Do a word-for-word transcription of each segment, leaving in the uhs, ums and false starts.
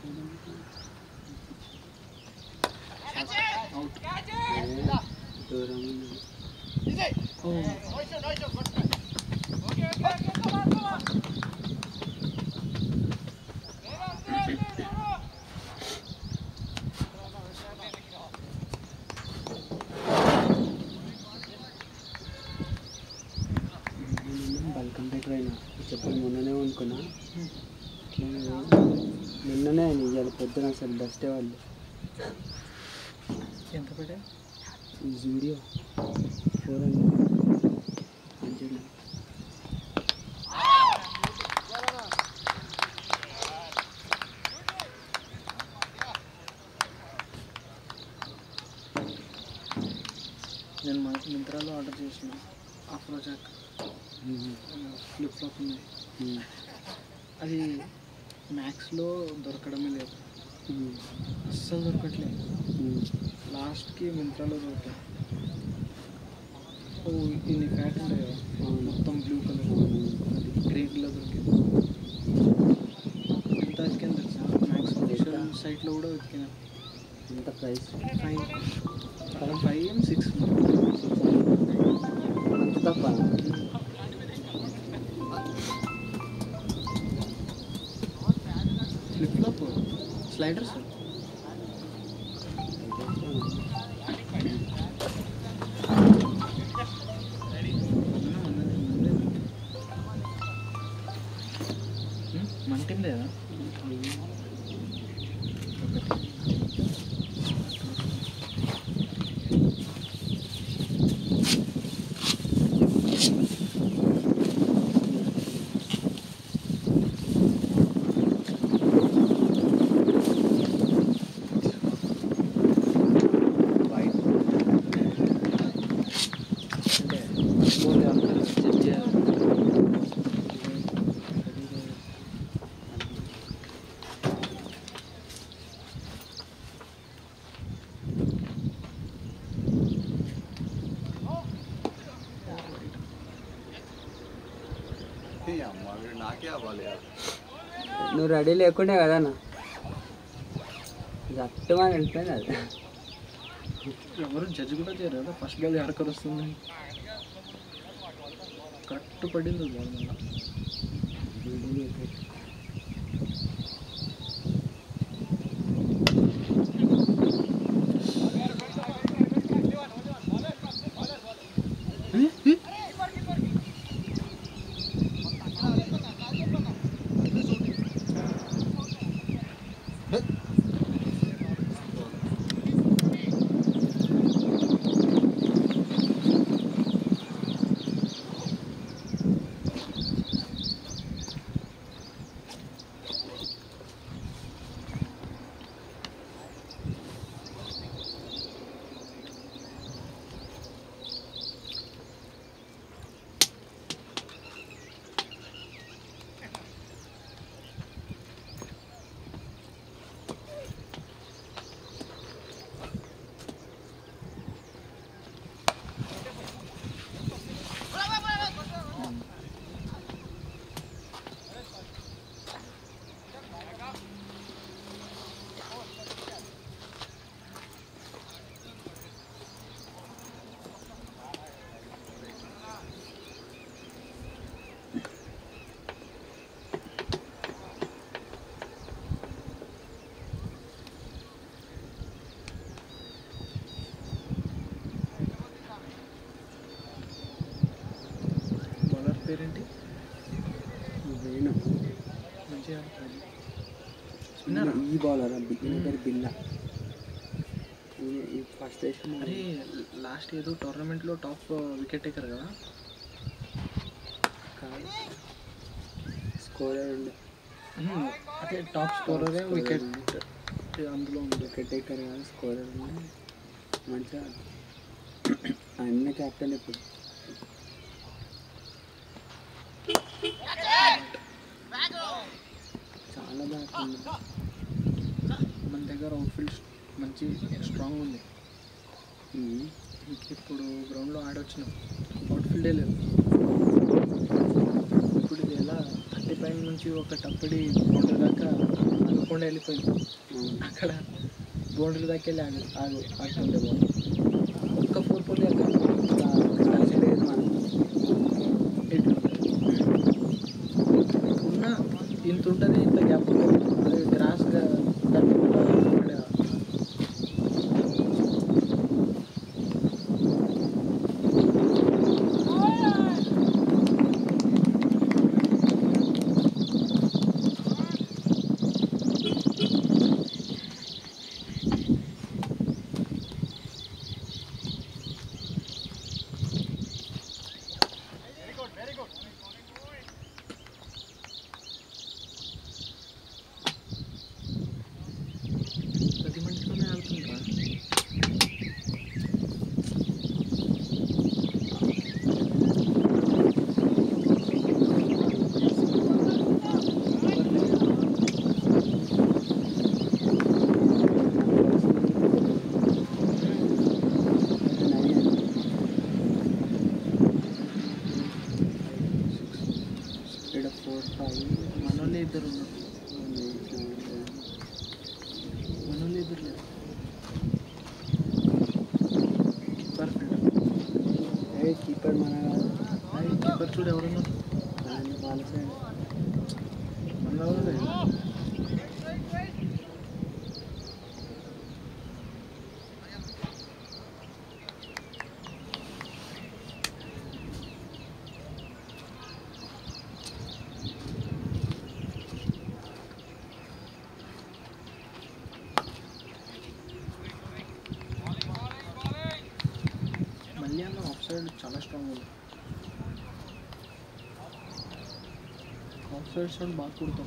బల్కంటే ఎక్కడైనా చెప్పులు మొన్ననే కొనుక్కున్నా నిన్ననే ఇవాళ పొద్దున అసలు బెస్టే వాళ్ళు ఎంత పడే జూడియో ఫోర్ హండ్రెడ్ మంచిగా నేను మనకు మింత్రాలో ఆర్డర్ చేసిన అఫ్రోజాక్ ఫ్లిప్ ఫ్లాప్ ఉన్నాయి. అది మ్యాక్స్లో దొరకడమే లేదు, అస్సలు దొరకట్లేదు. లాస్ట్కి మింత్రాలో దొరికాయి. ఓ ఇన్ని ప్యాక్ ఉంటాయి కదా, మొత్తం బ్లూ కలర్, అది గ్రే కలర్ దొరికింది. ఎంత వెతికాను తెలుసా, మ్యాక్స్ ఆఫీషియల్ సైట్లో కూడా వెతికినా. ఎంత ప్రైస్? ఫైవ్ ఫైవ్ ఏం సిక్స్ అంత తప్ప. ఫ్లిప్ ఫ్లాప్ స్లైడర్స్ మన టీం లేదా? నువ్వు రెడీ లేకుండే కదా అన్న, జట్టుమని వెళ్ళిపోయింది. అది ఎవరు జడ్జి కూడా చేయరు కదా, ఫస్ట్ బాల్ ఎడకర్ వస్తుంది కరెక్ట్ పడింది బాల్ మళ్ళీ. పేరేంటి? వేణు మంచిగా ఈ బౌలర్ పేరు బిల్లా. ఫస్ట్ అరే లాస్ట్ ఏదో టోర్నమెంట్లో టాప్ వికెట్ టేకర్ కదా, స్కోరర్ ఉండే. అదే టాప్ స్కోరరే వికెట్ అందులో ఉంది. వికెట్ టేకర్ కాదు, స్కోరర్ ఉండే. మంచిగా అన్న క్యాప్టెన్ ఇప్పుడు. చాలా బాగా మన దగ్గర అవుట్ఫీల్డ్ మంచి స్ట్రాంగ్ ఉంది. ఇప్పుడు గ్రౌండ్లో ఆడొచ్చినాం, అవుట్ఫీల్డే లేదు. ఇప్పుడు ఇది ఎలా థర్టీ పైన నుంచి ఒక టప్పడి బౌండరీ దాకా అనుకోండి పట్టుకొని వెళ్ళిపోయింది. అక్కడ బౌండరీ దాకా వెళ్ళి ఆగు ఆగు ఆడుతుండే బాల్ ఒక్క ఫోర్ పోలే అక్కడ లేదు మనం ఎటు ఉన్న ఇంత ఉంటుంది ఇంత గ్యాప్ ఉంటుంది. అది గ్రాస్గా దాన్ని పది మందితోనే ఆడుతుంటా. ఇక్కడ ఫోర్ ఫైవ్ మనోళ్ళే ఇద్దరు ఉన్నారు. మనోళ్ళే ఇద్దరు లేరు. కీపర్ ఏ కీపర్ మన కాదు అది కీపర్ చూడు ఎవరున్నారు. ఆయన వాళ్ళ సైడ్ మన ఎవరు మళ్ళీ అన్న ఆఫ్ సైడ్ చాలా స్ట్రాంగ్ ఉంది. ఆఫ్ సైడ్ సైడ్ బాగా కుడతాం.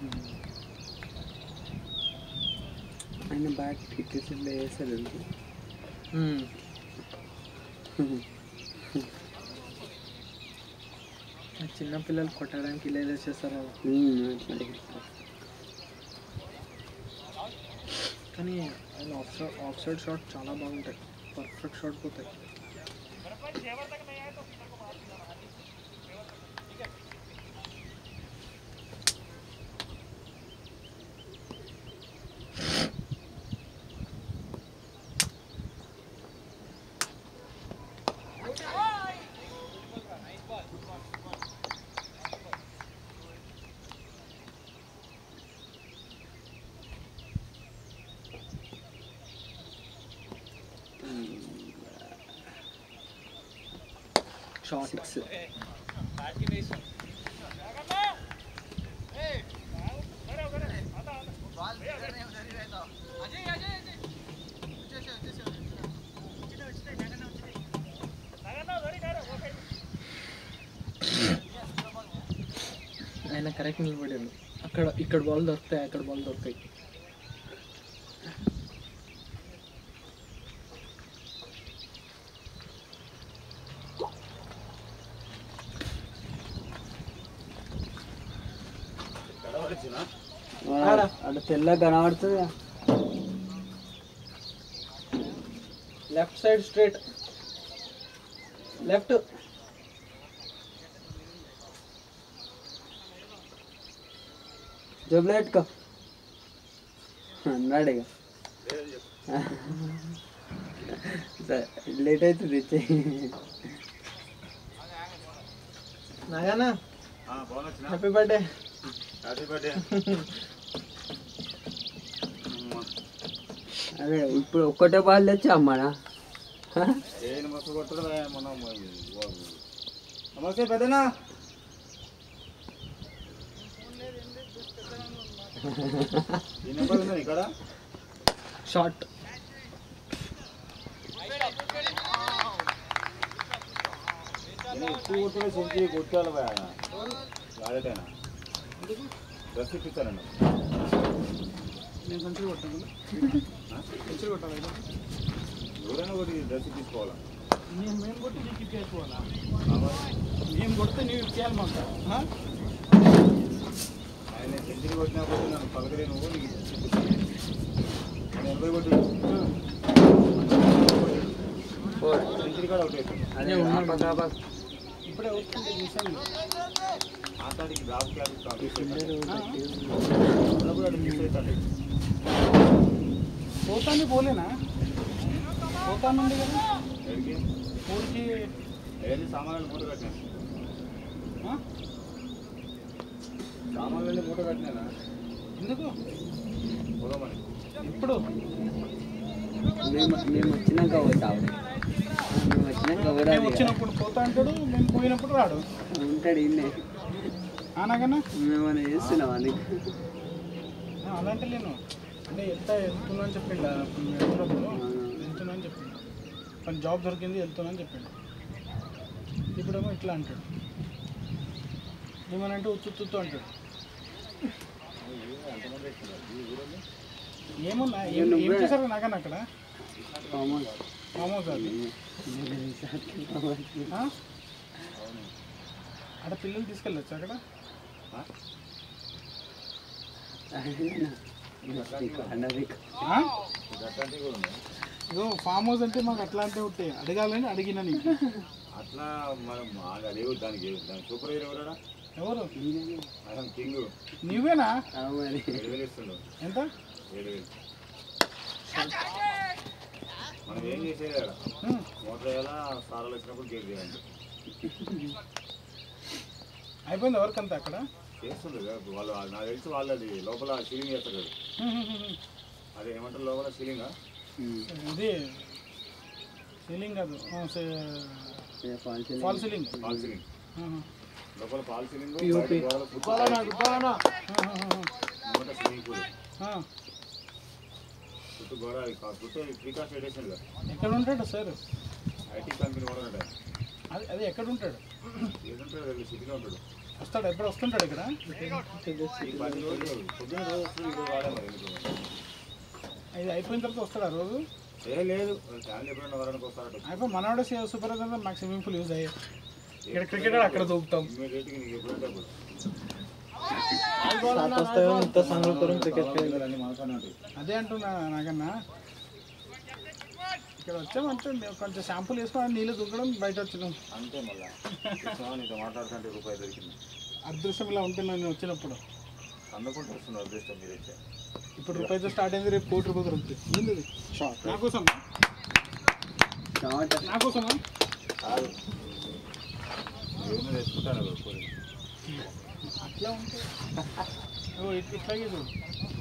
ఆయన బ్యాట్ ఇట్లా ఇట్లా వేస్తారు చిన్న పిల్లలు కొట్టడానికి ఇలా ఇలా చేస్తారు. అట్లా కానీ ఆయన off side off side shot చాలా బాగుంటాయి. పర్ఫెక్ట్ షాట్ పోతాయి. షాట్ సిక్స్ ఆయన కరెక్ట్ నిలబడాడు. అక్కడ ఇక్కడ బాల్ దొరుకుతాయి, అక్కడ బాల్ దొరుకుతాయి. అక్కడ తెల్ల కనబడుతుంది. లెఫ్ట్ సైడ్ స్ట్రైట్ లెఫ్ట్ జబ్బులు పెట్టుకో అన్నాడు ఇక సరే లేట్ అవుతుంది ఇచ్చే నాగానా హ్యాపీ బర్త్డే. అదే ఇప్పుడు ఒక్కటే బాల్ తెచ్చా అమ్మానా నమస్తే పెద్దనా. ఇక్కడ షార్ట్ ఎక్కువ కొట్టుకునే సెంచరీ కొట్టాలి ఆడటైనా డ్రెస్ ఇప్పిస్తానండి. నేను సెంచరీ కొట్టాను. సెంచరీ కొట్టాలి. ఎవరైనా కొట్టి డ్రెస్ తీసుకోవాలా? నేను మేము కొట్టి నీకు ఇప్పేసుకోవాలా? మేము కొడితే నీవు ఇప్పేయాలి మాకు. ఆయన సెంచరీ కొట్టినా కొట్టి నన్ను పలకరే నువ్వు నీకు ఎనభై కొట్టి సెంచరీ కూడా అవుట్ అవుతుంది. అదే ఇప్పుడే వస్తుంది. నాతాడికి డ్రాప్ క్యాబ్ పోతాను పోలేనా పోతాను ఉంది కదా ఎక్కడికి ఊరికి ఏది సామాన్లు మూట కట్టినాను ఆ? సామాన్లన్నీ మూట కట్టినానా ఎందుకు పోదామని ఇప్పుడు మేము మేము వచ్చినాక పోతాము మేము వచ్చినాక కూడా మేము వచ్చినప్పుడు పోతా అంటాడు మేము పోయినప్పుడు రాడు ఉంటాడు ఇన్నే అనగానే మేమన్నా చేస్తున్నాం అని అలాంటి నేను అంటే ఎంత వెళ్తున్నా అని చెప్పిండు వెళ్తున్నప్పుడు వెళ్తున్నా అని చెప్పిండు కానీ జాబ్ దొరికింది వెళ్తున్నా అని చెప్పిండు ఇప్పుడేమో ఇట్లా అంటాడు ఏమనంటే ఉత్తుత్తు అంటాడు ఏమన్నా ఏం ఏం చేశారు నాకన్నా అక్కడ మామూలు కాదు అక్కడ పిల్లలు తీసుకెళ్ళచ్చు అక్కడ ఆ? అట్లాంటివి కూడా ఉన్నాయి ఇదో ఫామ్ హౌస్ అంటే మాకు అట్లాంటివి ఉంటాయి అడగాలని అడిగిన నీకు అట్లా మనం లేవు దానికి దాని సూపర్ హీరో ఎవరా ఎవరు ఆయన కింగ్ నువ్వేనా మరి ఏడు వేలు ఇస్తుండవు ఎంత ఏడు వేలు మనం ఏం చేసేది కదా ఉమ్. మోటార్ వేయాలా సారాలు వచ్చినప్పుడు గేట్ చేయాలి అయిపోయింది ఎవరికంతా అక్కడ చేస్తుండ్రు కదా వాళ్ళు నాకు తెలిసి వాళ్ళది లోపల సీలింగ్ చేస్తారు కదా ఉమ్, ఉమ్, ఉమ్. అదే ఏమంటారు లోపల సీలింగా ఇది సీలింగ్ కాదు ఫాల్ సీలింగ్ పాల్ సీలింగ్ ఆహా. లోపల పాల్ ceiling P O P. Swimming pool ఆ. చుట్టూ గోడ చుట్టూ త్రీకా స్టేషన్ కదా ఎక్కడ ఉంటాడు సార్ ఐటీ కంపెనీ కూడా ఉంటాయి అది అది ఎక్కడ ఉంటాడు ఏదంటాడు రెండు సిటీలో ఉంటాడు వస్తాడు ఎప్పుడు వస్తుంటాడు ఇక్కడ ఈ పది రోజులు పొద్దున్న రోజు వస్తుంది ఈరోజు వాడే మరి ఎందుకు ఇది అయిపోయిన తర్వాత వస్తాడా రోజు ఏ లేదు ఫ్యామిలీ ఎప్పుడైనా వరానికి వస్తారట అయిపోయి మనవాడే సూపర్ కదా మాకు స్విమ్మింగ్ పూల్ యూజ్ అయ్యే ఇక్కడ క్రికెట్ అక్కడ దూకుతాం ఇమ్మీడియట్గా నీకు ఎప్పుడంటే అప్పుడు అన్ని మనసునే ఉంటాయి అదే అంటున్నా నాకన్నా ఇక్కడ వచ్చామంటే మేము కొంచెం షాంపూలు వేసుకొని నీళ్ళు దుంకడం బయట వచ్చినాం అంతే మళ్ళా చూసినావా నీతో మాట్లాడుతుంటే రూపాయి దొరికింది అదృష్టం ఇలా ఉంటున్నాను నేను వచ్చినప్పుడు అందుకుంటూ వస్తున్నారు అదృష్టం మీరు వచ్చా ఇప్పుడు రూపాయితో స్టార్ట్ అయింది రేపు కోటి రూపాయలు దొరుకుతుంది ఏంది నా కోసం నా కోసమా కాదు ఏమైనా తెచ్చుకుంటాను కదా పోయి అట్లా ఉంటే ఓ ఇట్- ఇట్లాగే చూడు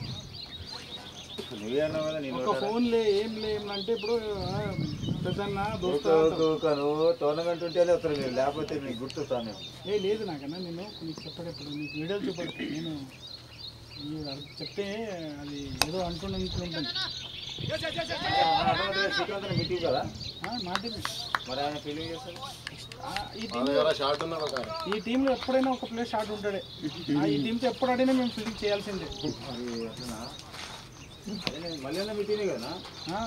నువ్వే అన్నావు కదా నేను ఒక ఫోన్ లే ఏం లే ఏం అంటే ఇప్పుడు పెద్దన్న దోస్తా నువ్వు టోర్నమెంట్ ఉంటేనే వస్తారు మీరు లేకపోతే నీకు గుర్తుతాను ఏ లేదు నాకన్నా నేను నీకు చెప్పేటప్పుడు నీకు వీడియోలు చూపడు నేను నీవు అర్థం చెప్తే అది ఏదో అనుకుని ఉంటుంది శ్రీకాంత్ మీటింగ్ కదా మాటి మరి ఆయన ఫీలింగ్ చేస్తారు ఈ టీంలో ఈ టీంలో ఎప్పుడైనా ఒక ప్లేస్ షాట్ ఉంటాడే ఆ, ఈ టీంతో ఎప్పుడు అడిగినా మేము ఫీల్డింగ్ చేయాల్సిందే మరి అట్లనా అదే నేను మళ్ళీ అన్న మీటింగ్ కదా ఆ,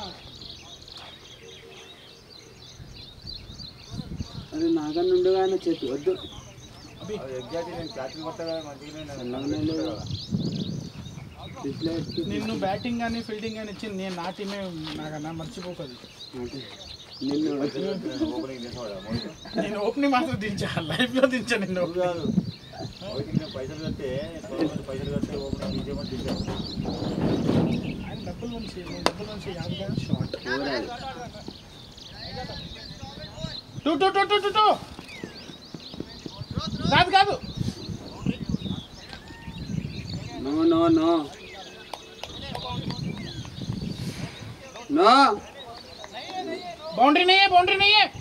అది నాకన్నా ఉండగానే చెప్పి వద్దు అభి అది ఎగ్జాక్ట్ నేను క్యాచింగ్ కొట్టా కదా మంచిగా అలానే లేదు. డిస్ప్లే ఎత్తి- నిన్ను బ్యాటింగ్ కానీ ఫీల్డింగ్ కానీ ఇచ్చింది నేను నా టీమే నాకన్నా మర్చిపోకది అంటే నిన్ను ఓపెనింగ్ చేసేవాడు మోహిత్ నేను ఓపెనింగ్ మాత్రం దించా లైఫ్లో దించా నిన్ను నువ్వు కాదు మోహిత్ నేను పైసలు కట్టే టోర్నమెంట్ పైసలు కట్టే ఓపెనింగ్ తీసేయమని తీసాను ఆయన డబ్బులు నుంచి నేను డబ్బుల నుంచి యాభై షాట్ పోరాడు two two two two two two కాదు కాదు no no no no boundary नहीं है बाउंड्री नहीं है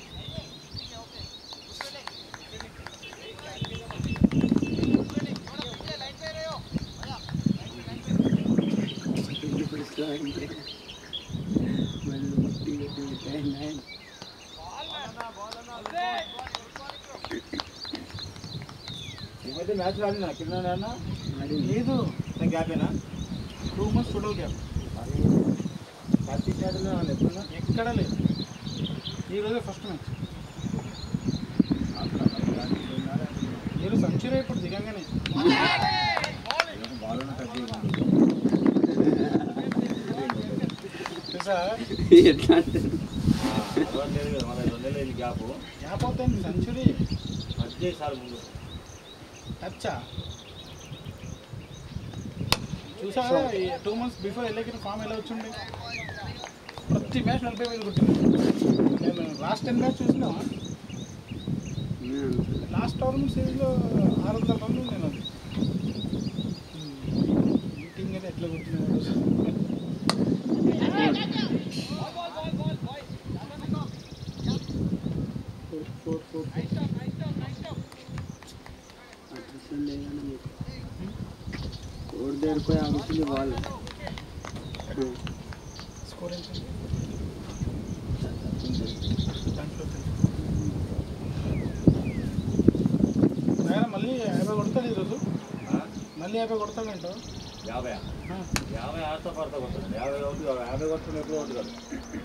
ఈమైతే మ్యాచ్ ఆడినా కింద అన్న లేదు గ్యాపేనా టూ మంత్స్ టోటల్ గ్యాప్ మరి కార్తీక్ మ్యాచ్లో ఎప్పుడున్నా ఎక్కడ లేదు ఈరోజే ఫస్ట్ మ్యాచ్ మీరు సెంచరీ ఇప్పుడు దిగంగానే బాల్ టచ్ తెలుసా ఎట్లా అంటే అలవాటు లేదు కదా మన రెండు నెలలు గ్యాప్ గ్యాప్ అవుతాయి సెంచరీ టచ్ చేసారు ముందు అచ్చా చూసా టూ మంత్స్ బిఫోర్ వెళ్ళకి ఫామ్ ఎలా వచ్చింది ప్రతి మ్యాచ్ నలభై వేలు కొట్టింది నేను లాస్ట్ టెన్ మ్యాచ్ చూసినా లాస్ట్ టోర్నమెంట్ సిరీస్లో ఆరు వందల రన్లు నేను అది మీటింగ్ అయితే ఎట్లా కొట్టినా ఫోర్ ఫోర్ అదృష్టం లేదని మీకు కోడి దగ్గర ఆగుతుంది వాళ్ళు స్కోర్ ఎంత దాంట్లో ఆయన మళ్ళీ యాభై కొడతాడు ఈరోజు మళ్ళీ యాభై కొడతాడంట యాభై యాభై ఆడతా పడతా కొడుతుంది యాభై ఒకటి యాభై కొట్టుకుని ఎప్పుడు ఒకటి కాదు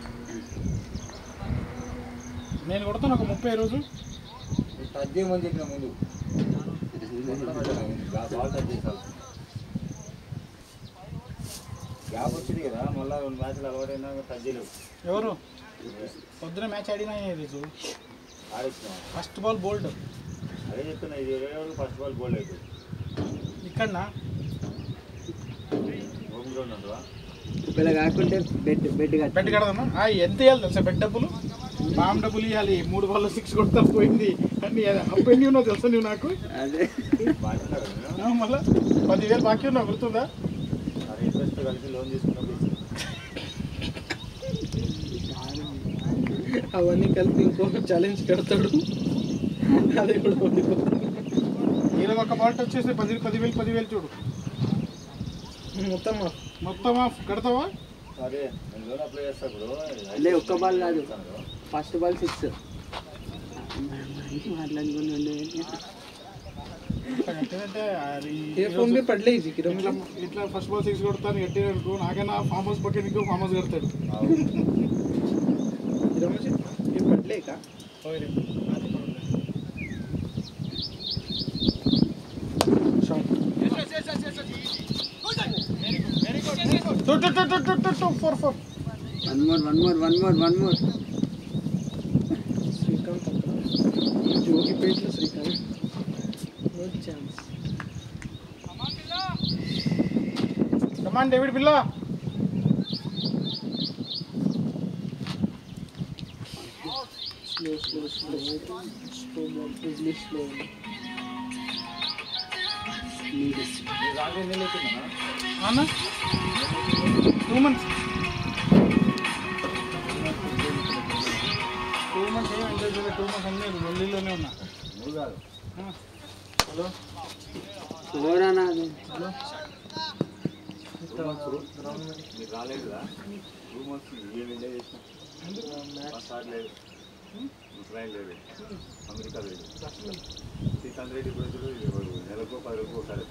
నేను కొడతాను ఒక ముప్పై రోజు టచ్ చేయమని చెప్పిన ముందు బాల్ టచ్ చేసాను గ్యాప్ వచ్చింది కదా మళ్ళీ రెండు మ్యాచ్లు అలవాటైనా టచ్ చేయలేవు ఎవరు పొద్దున మ్యాచ్ ఆడినా ఈరోజు ఆడిస్తున్నాం ఫస్ట్ బాల్ బోల్డ్ అదే చెప్తున్నా ఇది ఇరవై వరకు ఫస్ట్ బాల్ బోల్డ్ అవుతుంది ఇక్కడనా హోమ్ గ్రౌండ్ అంటావా ఒకవేళ కాకుంటే బెడ్ బెడ్ బెడ్ కడదామా ఆ, ఎంత ఇవ్వాలి తెలుసా బెడ్ డబ్బులు బామ్ డబ్బులు ఇవ్వాలి మూడు బాల్ సిక్స్ కొడతా పోయింది అని అప్పు ఎన్ని ఉన్నావు తెలుసా నువ్వు నాకు అదే బాగుంటారు ఆ, మళ్ళా పదివేలు బాకీ ఉన్నావు గుర్తుందా అది ఇంట్రెస్ట్ కలిసి లోన్ తీసుకున్నప్పుడు అవన్నీ కలిపి ఇంకో ఛాలెంజ్ పెడతాడు అది కూడా ఓడిపోతాడు. ఈరోజు ఒక బాల్ టచ్ చేస్తే పది పదివేలు పదివేలు చూడు మొత్తం మొత్తం ఆఫ్ కడతావా అదే నేను లోన్ అప్లై చేస్తా ఇప్పుడు లే ఒక్క బాల్ కాదు ఫస్ట్ బాల్ సిక్స్ మాట్లాడుకుని అంటే इयरफोन भी पढ़ लीजिए कि ఇట్లా ఇట్లా ఫస్ట్ బాల్ సిక్స్ కొడతాను గట్టిగా అనుకో నాకైనా ఫామ్ హౌస్ పక్కన ఇంకో ఫామ్ హౌస్ కడతాడు ये पढ़ लेगा four four one more one more one more one more Srikanth Jogipet లో Srikanth no chance come on David Billa slow slow slow slow ball please slow Raju ఎన్ని లేకున్నా అన్న టూ మంత్స్ టూ మంత్స్ ఏం ఎంజాయ్ చేయలేదు టూ మంత్స్ అన్నీ ఢిల్లీలోనే ఉన్నా మూడు కాదు హలో ఎవరన్నా అది హలో మీరు రాలేదు కదా టూ మంత్స్ ఏం ఎంజాయ్ చేసినా ఫస్ట్ ఆడలేదు ఉక్రెయిన్ లేదు అమెరికా లేదు శ్రీకాంత్ రెడ్డి ఇప్పుడు నెలకు పది రూపాయలు ఒకసారి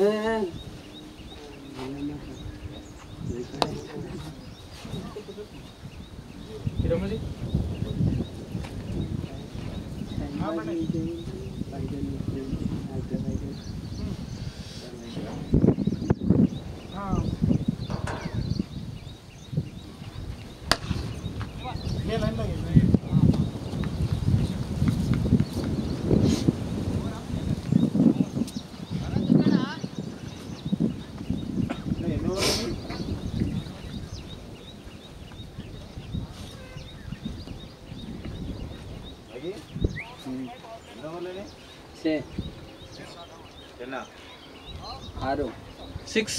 రమజీ ये लाइन लगी సే ఆరు सिक्स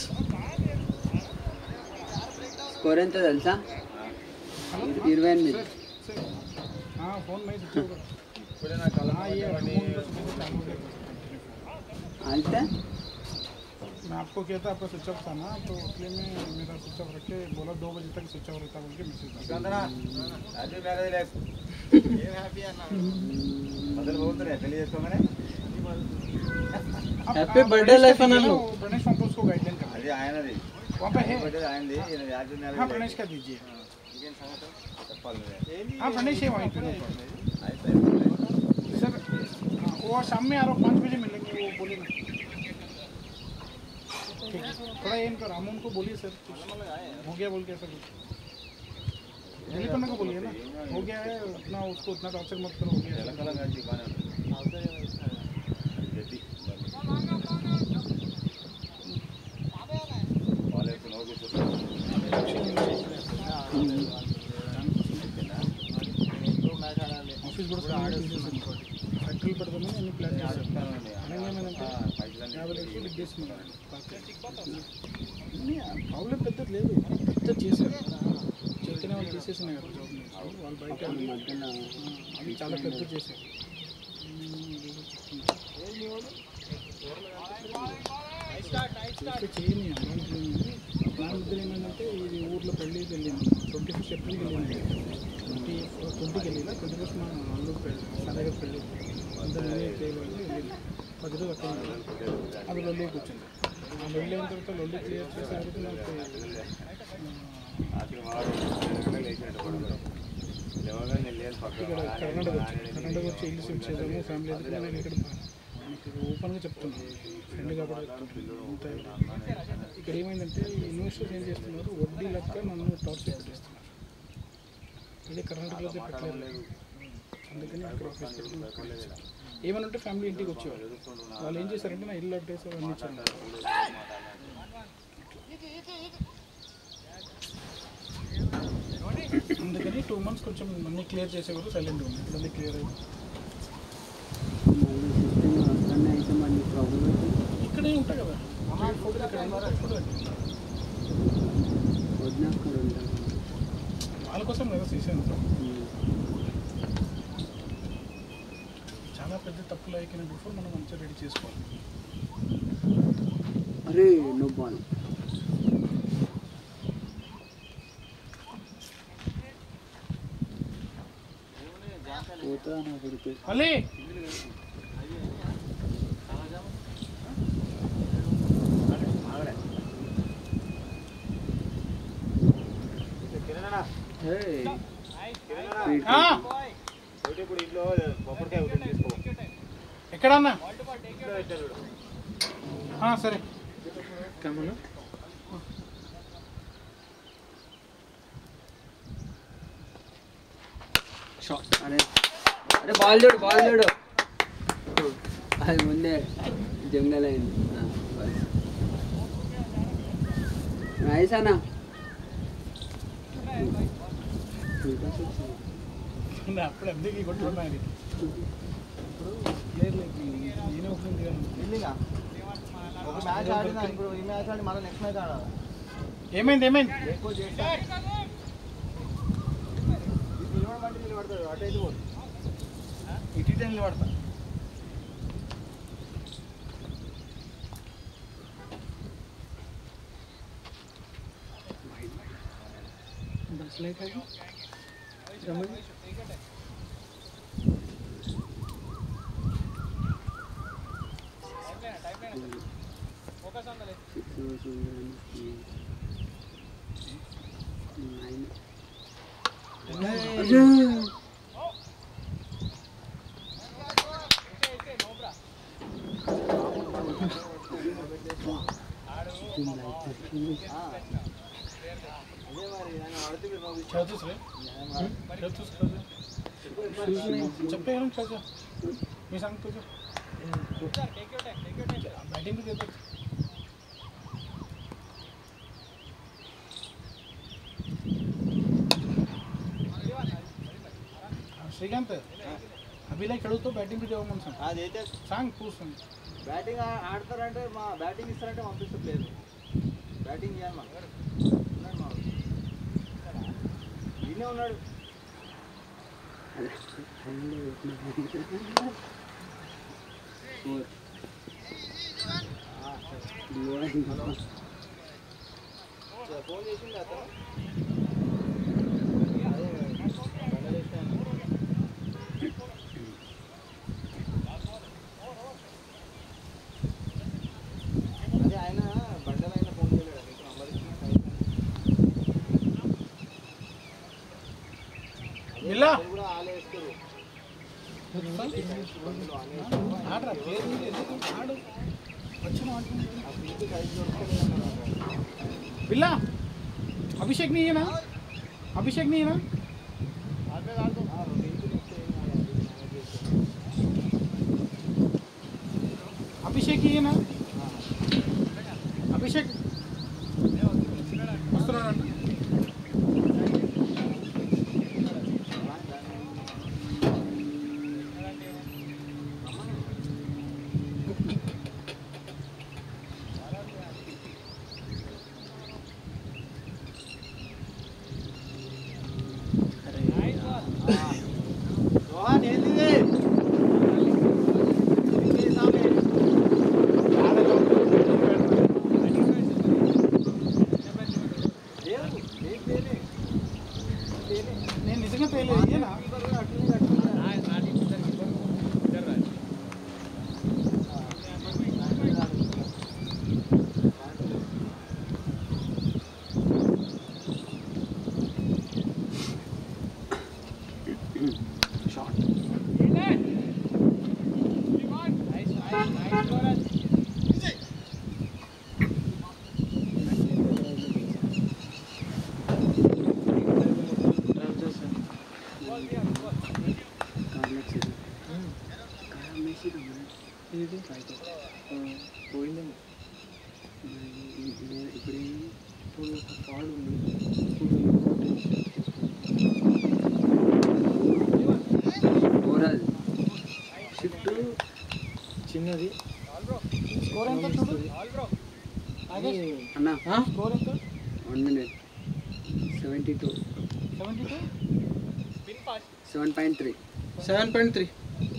స్కోర్ ఎంత తెలుసా ఇర- ఇరవై ఎనిమిది हाँ फोन में स्विच ऑफ ఇప్పుడే నాకు అలా हाँ ये फोन का स्विच ऑफ चालू है అయితే मैं आपको कहता आपका स्विच ऑफ था ना तो इसलिए मैं मेरा स्विच ऑफ रख के बोला दो बजे तक स्विच ऑफ रहता बोल के message Sikandara happy marriage life ఏం హ్యాపీ అన్న మొదలు పోతున్నాయి పెళ్లి చేసుకోగానే हैप्पी बर्थडे लाइफ अनलो प्रणेश पंप उसको गाइडलाइन कर అది ఆయనది वहाँ पे है బర్త్డే ఆయనది ఈయన హ్యాపీ हाँ మ్యారేజ్ प्रणेश का दीजिए ఇంకేం సంగతి చెప్పాలి నువ్వే. हाँ प्रणेश है वहीं पे అయిపోయింది सर हाँ, वो शाम में आ रहा पाँच बजे मिलेंगे वो बोले ना ठीक है थोड़ा एम कर हम उनको बोलिए सर कुछ हो गया बोल के ऐसा कुछ दिल्ली करने को बोलिए ना हो गया है उतना उसको उतना टॉर्चर मत करो हो गया है। తెలంగాణ నుంచి బాగానే ఉంది. అది గట్టి. ఆఫీస్ కూడా ఫ్యాక్టరీలు పెడతామని అన్ని ప్లాన్ చేస్తాను. ఏమైందంటే యాభై లక్షలు లిక్ చేసుకున్నాను. ప్రాబ్లం పెద్దది లేదు, పెద్ద చేశారు. చెప్తున్న వాళ్ళు తీసేసినాయి కదా జాబ్ నుంచి, వాళ్ళు బయట అవి చాలా పెద్ద చేశారు. చేయని అలాంటి ప్లాన్ ఇద్దరు ఏమైందంటే ఇది ఊర్లో పెళ్ళికి వెళ్ళింది. ట్వంటీ ఫిఫ్త్ ఏప్రిల్కి వెళ్ళింది. ట్వంటీ ట్వంటీకి వెళ్ళిందా ట్వంటీ ఫస్ట్ మా అల్లు పెళ్ళి సరగా పెళ్ళి అందరూ చేయలేదు. వెళ్ళింది పది రోజులు అక్కడ అది లొల్లి కూర్చుంది. ఆ లొల్లి అయిన తర్వాత లొల్లి క్లియర్ చేసేసరికి నాకు ఇక్కడ కర్ణాటక వచ్చి కర్ణాటక వచ్చి ఇల్లు షిఫ్ట్ చేద్దాము ఫ్యామిలీ ఎదురు. నేను ఇక్కడ మీకు ఓపెన్గా చెప్తున్నాను, ఫ్రెండ్ కాబట్టి చెప్తున్నాను. ఇక్కడ ఏమైందంటే ఇన్వెస్టర్స్ ఏం చేస్తున్నారు, వడ్డీ లెక్క నన్ను టార్చర్ పెట్టేస్తున్నారు. ఇదే కర్ణాటకలో పెట్టలేదు, అందుకని ఇక్కడ ఆఫీస్ పెట్టుకున్నారు. ఏమని ఉంటే ఫ్యామిలీ ఇంటికి వచ్చేవాళ్ళు. వాళ్ళు ఏం చేశారంటే నా ఇల్లు అడ్రస్ అవన్నీ ఇచ్చారు. అందుకని టూ మంత్స్ కొంచెం అన్నీ క్లియర్ చేసేవారు, సైలెంట్ ఉంది. ఇప్పుడు అన్నీ క్లియర్ అయింది. ఇక్కడే ఉంటాయి కదా ఫోటో, ఇక్కడ ఫోటో వాళ్ళ కోసం కదా చేశాను. చాలా పెద్ద తప్పులు అయిపోయిన బిఫోర్ మనం మంచిగా రెడీ చేసుకోవాలి. అరే నో బాల్ పోతా నా కొడుకు అలీ ఎక్కడన్నా సరే కమలా షాట్. అరే అరే బాల్ చూడు బాల్ చూడు, అది ముందే జంగల్ అయింది. నైస్ అన్న. అప్పుడు ఎందుకు కొట్టుకున్నా అది లేదు నేనే ఒకటి ఒక మ్యాచ్ ఆడినా ఇప్పుడు ఈ మ్యాచ్ ఆడి మళ్ళీ నెక్స్ట్ మ్యాచ్ ఆడాలి. ఏమైంది ఏమైంది ఎక్కువ చేస్తాడు నిలబడమంటే నిలబడతాడు, అటు అయితే పోదు, ఇటు ఇటు నిలబడతా. బస్ లైట్ రమణి చెప్పే చదువు మీ సంగతి బ్యాటింగ్ చేద్దాం. श्रीकांत अभी लाइक खेलू तो बैटिंग भी जाओ मन सांग అదైతే सांग पूछ सांग బ్యాటింగ్ ఆడతారంటే మా బ్యాటింగ్ ఇస్తారంటే పంపిస్తే ప్లేయర్ బ్యాటింగ్ చేయాలి. మా ఉన్నాడు మా ఈయనే ఉన్నాడు. ఫోన్ చేసింది అతను అదే ఆయన బండల ఆయన ఫోన్ చేయలేడు మీకు నంబర్ మిల్లా కూడా ఆలేస్తారు ఆడరా ప్లేయర్ ఆడు వచ్చిన बिल्ला अभिषेक नहीं है ना अभिषेक नहीं है ना अभिषेक ही है ना अभिषेक నిజంగా తెలియదు ఏనా ఇది పోయిందేమో ఇప్పుడు ఇప్పుడు ఒక పాడు ఉంది పోరాదు షిఫ్ట్ చిన్నది స్కోర్ ఎంత చూడు అన్న స్కోర్ ఎంత one minute seventy two seventy two seven point three seven point three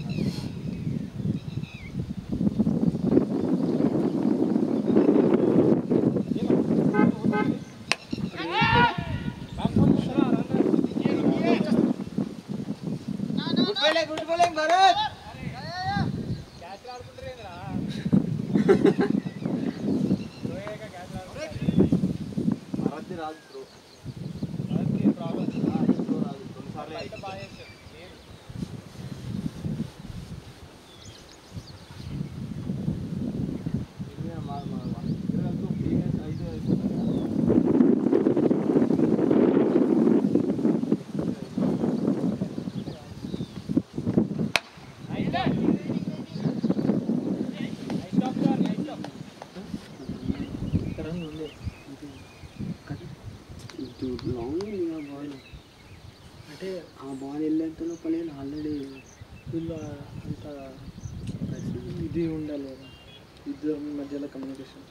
long ఉంది ఆ బాల్ అంటే ఆ బాల్ వెళ్ళేంత లోపల ఆల్రెడీ వీళ్ళు అంత ఇది ఉండాలి కదా ఇద్దరు మధ్యలో కమ్యూనికేషన్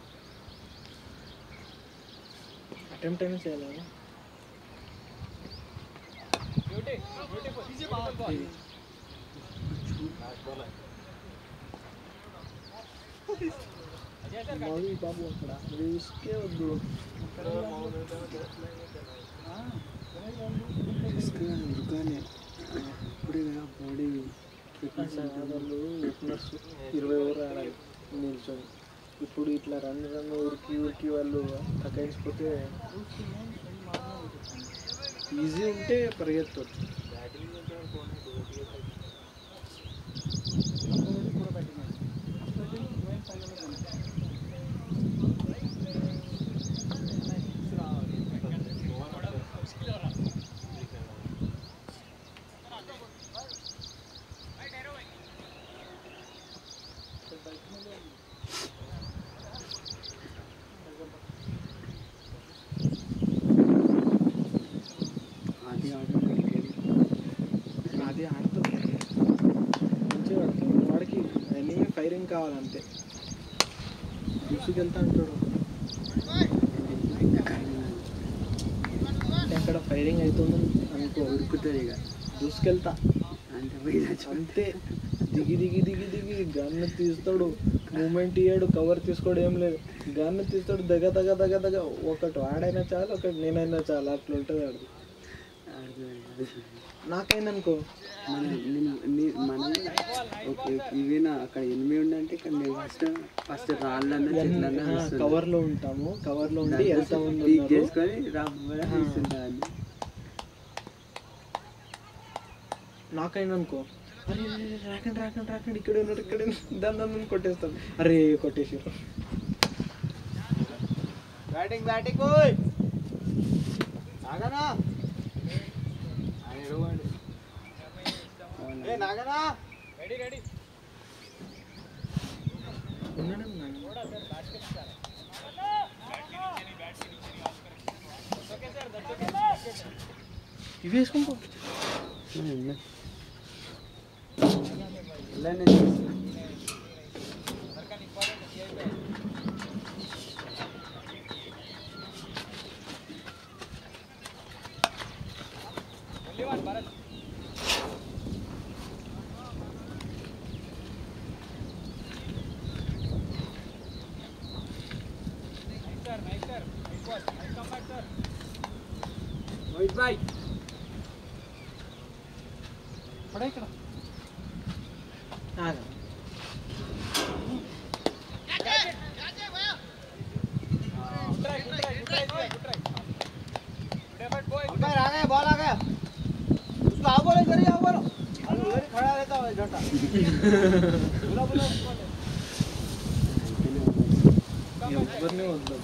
అటెంప్ట్ అయినా చేయాలి కదా మౌలి బాబు అక్కడ రిస్కే వద్దు ఉరుకానే ఇప్పుడే కదా బాడీ వాళ్ళు ఓపెనర్స్ ఇరవై ఓవర్ ఆడాలి నిల్చొని ఇప్పుడు ఇట్లా రన్ రన్ ఉరికి ఉరికి వాళ్ళు తగ్గించిపోతే ఈజీ ఉంటే పరిగెత్తవచ్చు అది ఆడలేదు అది ఆడుతుంది మంచిగా ఆడుతుంది వాడికి ఎనిమి ఫైరింగ్ కావాలంతే దూసుకెళ్తా అంటాడు అంటే అక్కడ ఫైరింగ్ అవుతుంది అనుకో ఉరుకుతుంది ఇక దూసుకెళ్తా అంటే పోయి అంతే దిగి దిగి దిగి దిగి గన్ను తీస్తాడు మూమెంట్ ఇయ్యాడు కవర్ తీసుకోడు ఏం లేదు గన్ను తీస్తాడు దగ్గ దగ్గ దగ్గ దగ్గ ఒకటి వాడైనా చాలు ఒకటి నేనైనా చాలు అట్లా ఉంటుంది ఆడు నాకైందనుకో మన నేను- మనం ఓకే ఇవేనా అక్కడ ఎనిమిది ఉండంటే ఇక్కడ మేము ఫస్ట్ ఫస్ట్ రాళ్ళన్నా చెట్లన్నా వేస్తున్నాం. కవర్లో ఉంటాము కవర్లో ఉండి వెళ్తా పీక్ చేసుకొని రాబోయే వేస్తుంటాను. నాకైందనుకో అరే అరే, అరే, రాకండి రాకండి రాకండి ఇక్కడే ఉన్నారు ఇక్కడే ఉన్నారు. దాన్ని దాన్ని కొట్టేస్తాను అరే కొట్టేసారు బ్యాటింగ్ బ్యాటింగ్ ఓయ్ నాగనా ఆయన ఇరవండి ఏ నాగనా రెడీ రెడీ ఉన్నాడు ఇవి వేసుకుంటా ఇలానే చేస్తున్నా. రోహిత్ భాయ్ పడే ఇక్కడ ఆగా अंपायर आ गए बॉल आ गया उसको आओ बोलो इधर ही आओ बोलो अभी उधर ही खड़ा रहता है झंडा बोलो बोलो ఎవరిని వద్దు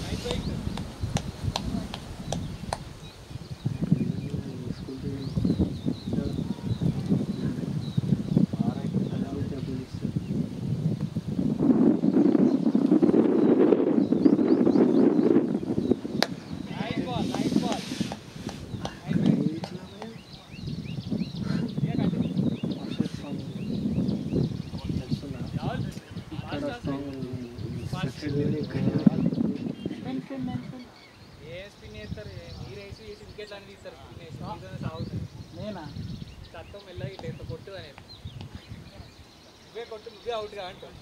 నేనా చట్టం మెల్లగా ఇట్లా కొట్టు అనేది నువ్వే కొట్టు నువ్వే అవుట్గా అంటావు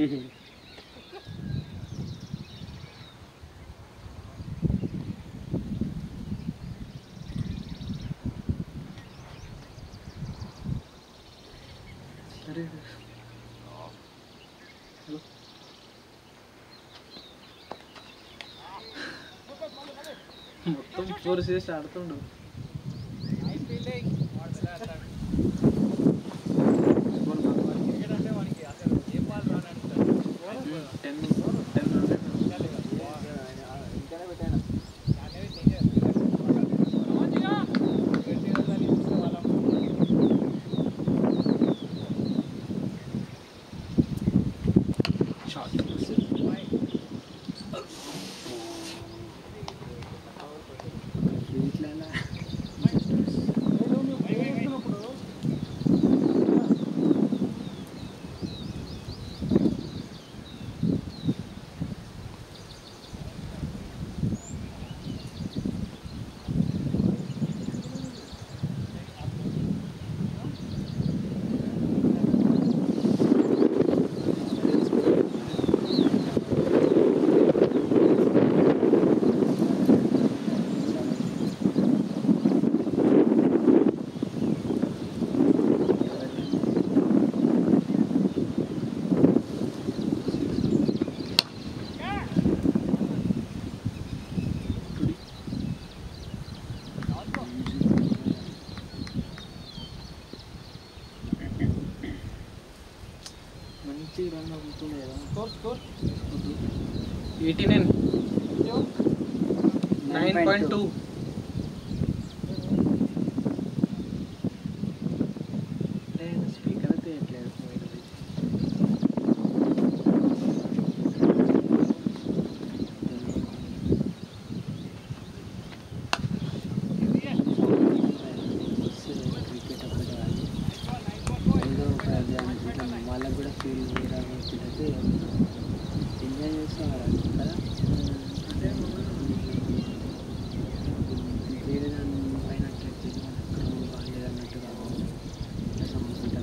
సరే మొత్తం ఫోర్ చేసి ఆడుతుండు టెన్ టెన్ షార్ట్ మంచి రన్ అవుతుంది కదా score score eighty nine nine point two speaker అయితే ఎట్లేదు క్రికెట్ ఒకటి కాదు ఏదో ఒక వాళ్ళకు కూడా ఫీల్ అయితే ఎంజాయ్ చేస్తాం కదా వేరే దాని పైన అట్రాక్ట్ చేసి మనకు బాగాలేదు అన్నట్టు కావాలి సమస్య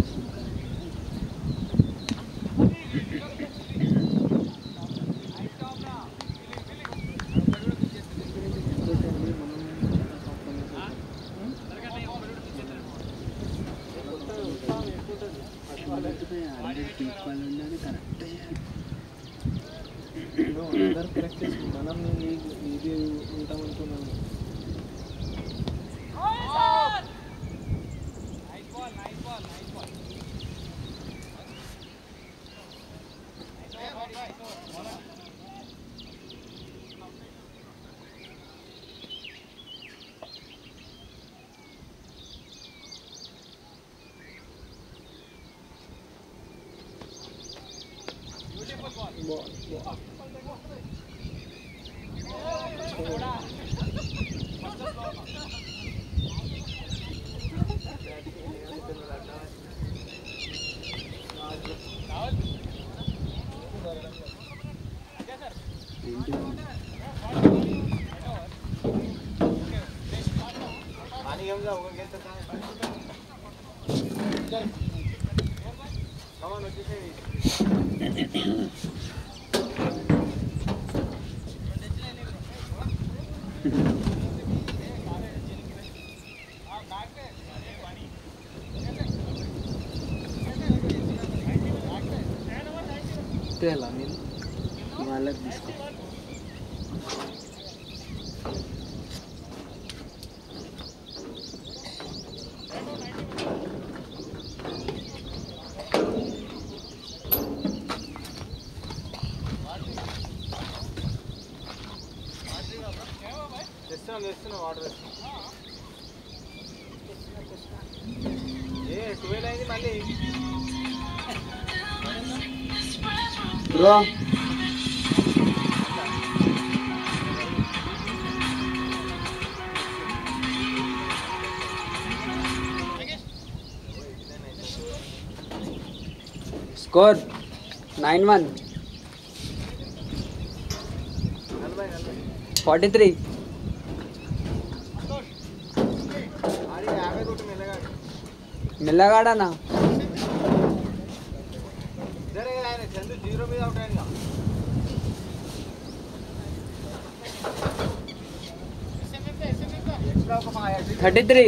హండ్రెడ్ ఈక్వల్ ఉండాలి కరెక్ట్ అందరు కరెక్ట్ చేసి మనం ఇది ఉంటామనుకున్నాను తీసుకెళ్ళా నేను వాళ్ళకి తీసుకో. తెస్తున్నాం తెస్తున్నాం వాటర్ ఏ ట్వెల్వ్ అయింది మళ్ళీ bro score nine one forty three. ఆడి యాభై కొట్టు మెల్లగా మెల్లగాడనా ఇద్దరే ఆయన చంద్రు జీరో మీద అవుట్ అయింది ఎక్స్ట్రా ఒక థర్టీ త్రీ.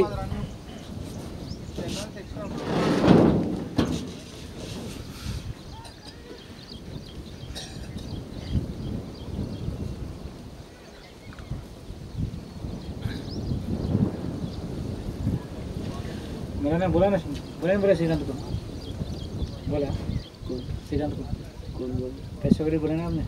मैंने बोला ना बोला नहीं बोला श्रीकांत को बोला कौन श्रीकांत को कौन बोल कैसे वगैरह बोला ना आपने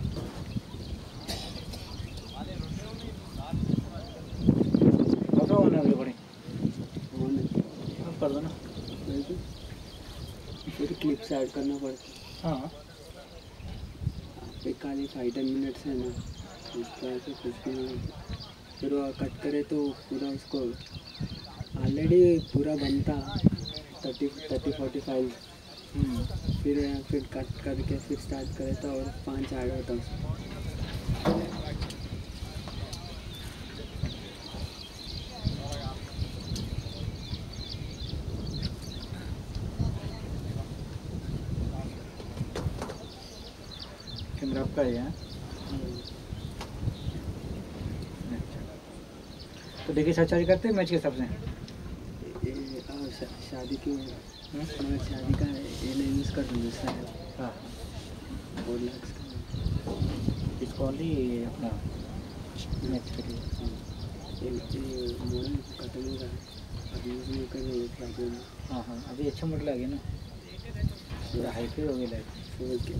बताओ ना अगले बड़ी कौन है? आप कर दो ना फिर क्लिप्स ऐड करना पड़ता हाँ है खाली फाइव टेन मिनट्स है ना उसका ऐसे कुछ भी नहीं फिर वो कट करे तो पूरा उसको ऑलरेडी पूरा बनता थर्टी थर्टी फोर्टी फाइव फिर फिर कट करके फिर स्टार्ट करे तो और पाँच ऐड होता उसमें. कैमरा आपका है यहाँ तो देखिए सच चार्ज करते हैं मैच के हिसाब से ये आ, शा, शादी की मैं शादी का ये नहीं यूज़ कर दूँ दूसरा है हाँ फोर लैक्स का इसको ओनली अपना मैच के लिए ये ये मॉडल खत्म हो रहा है अब यूज़ नहीं कर रहे प्रॉब्लम हाँ हाँ अभी अच्छा मॉडल आ गया ना पूरा हाई पे हो गया लाइट फोर के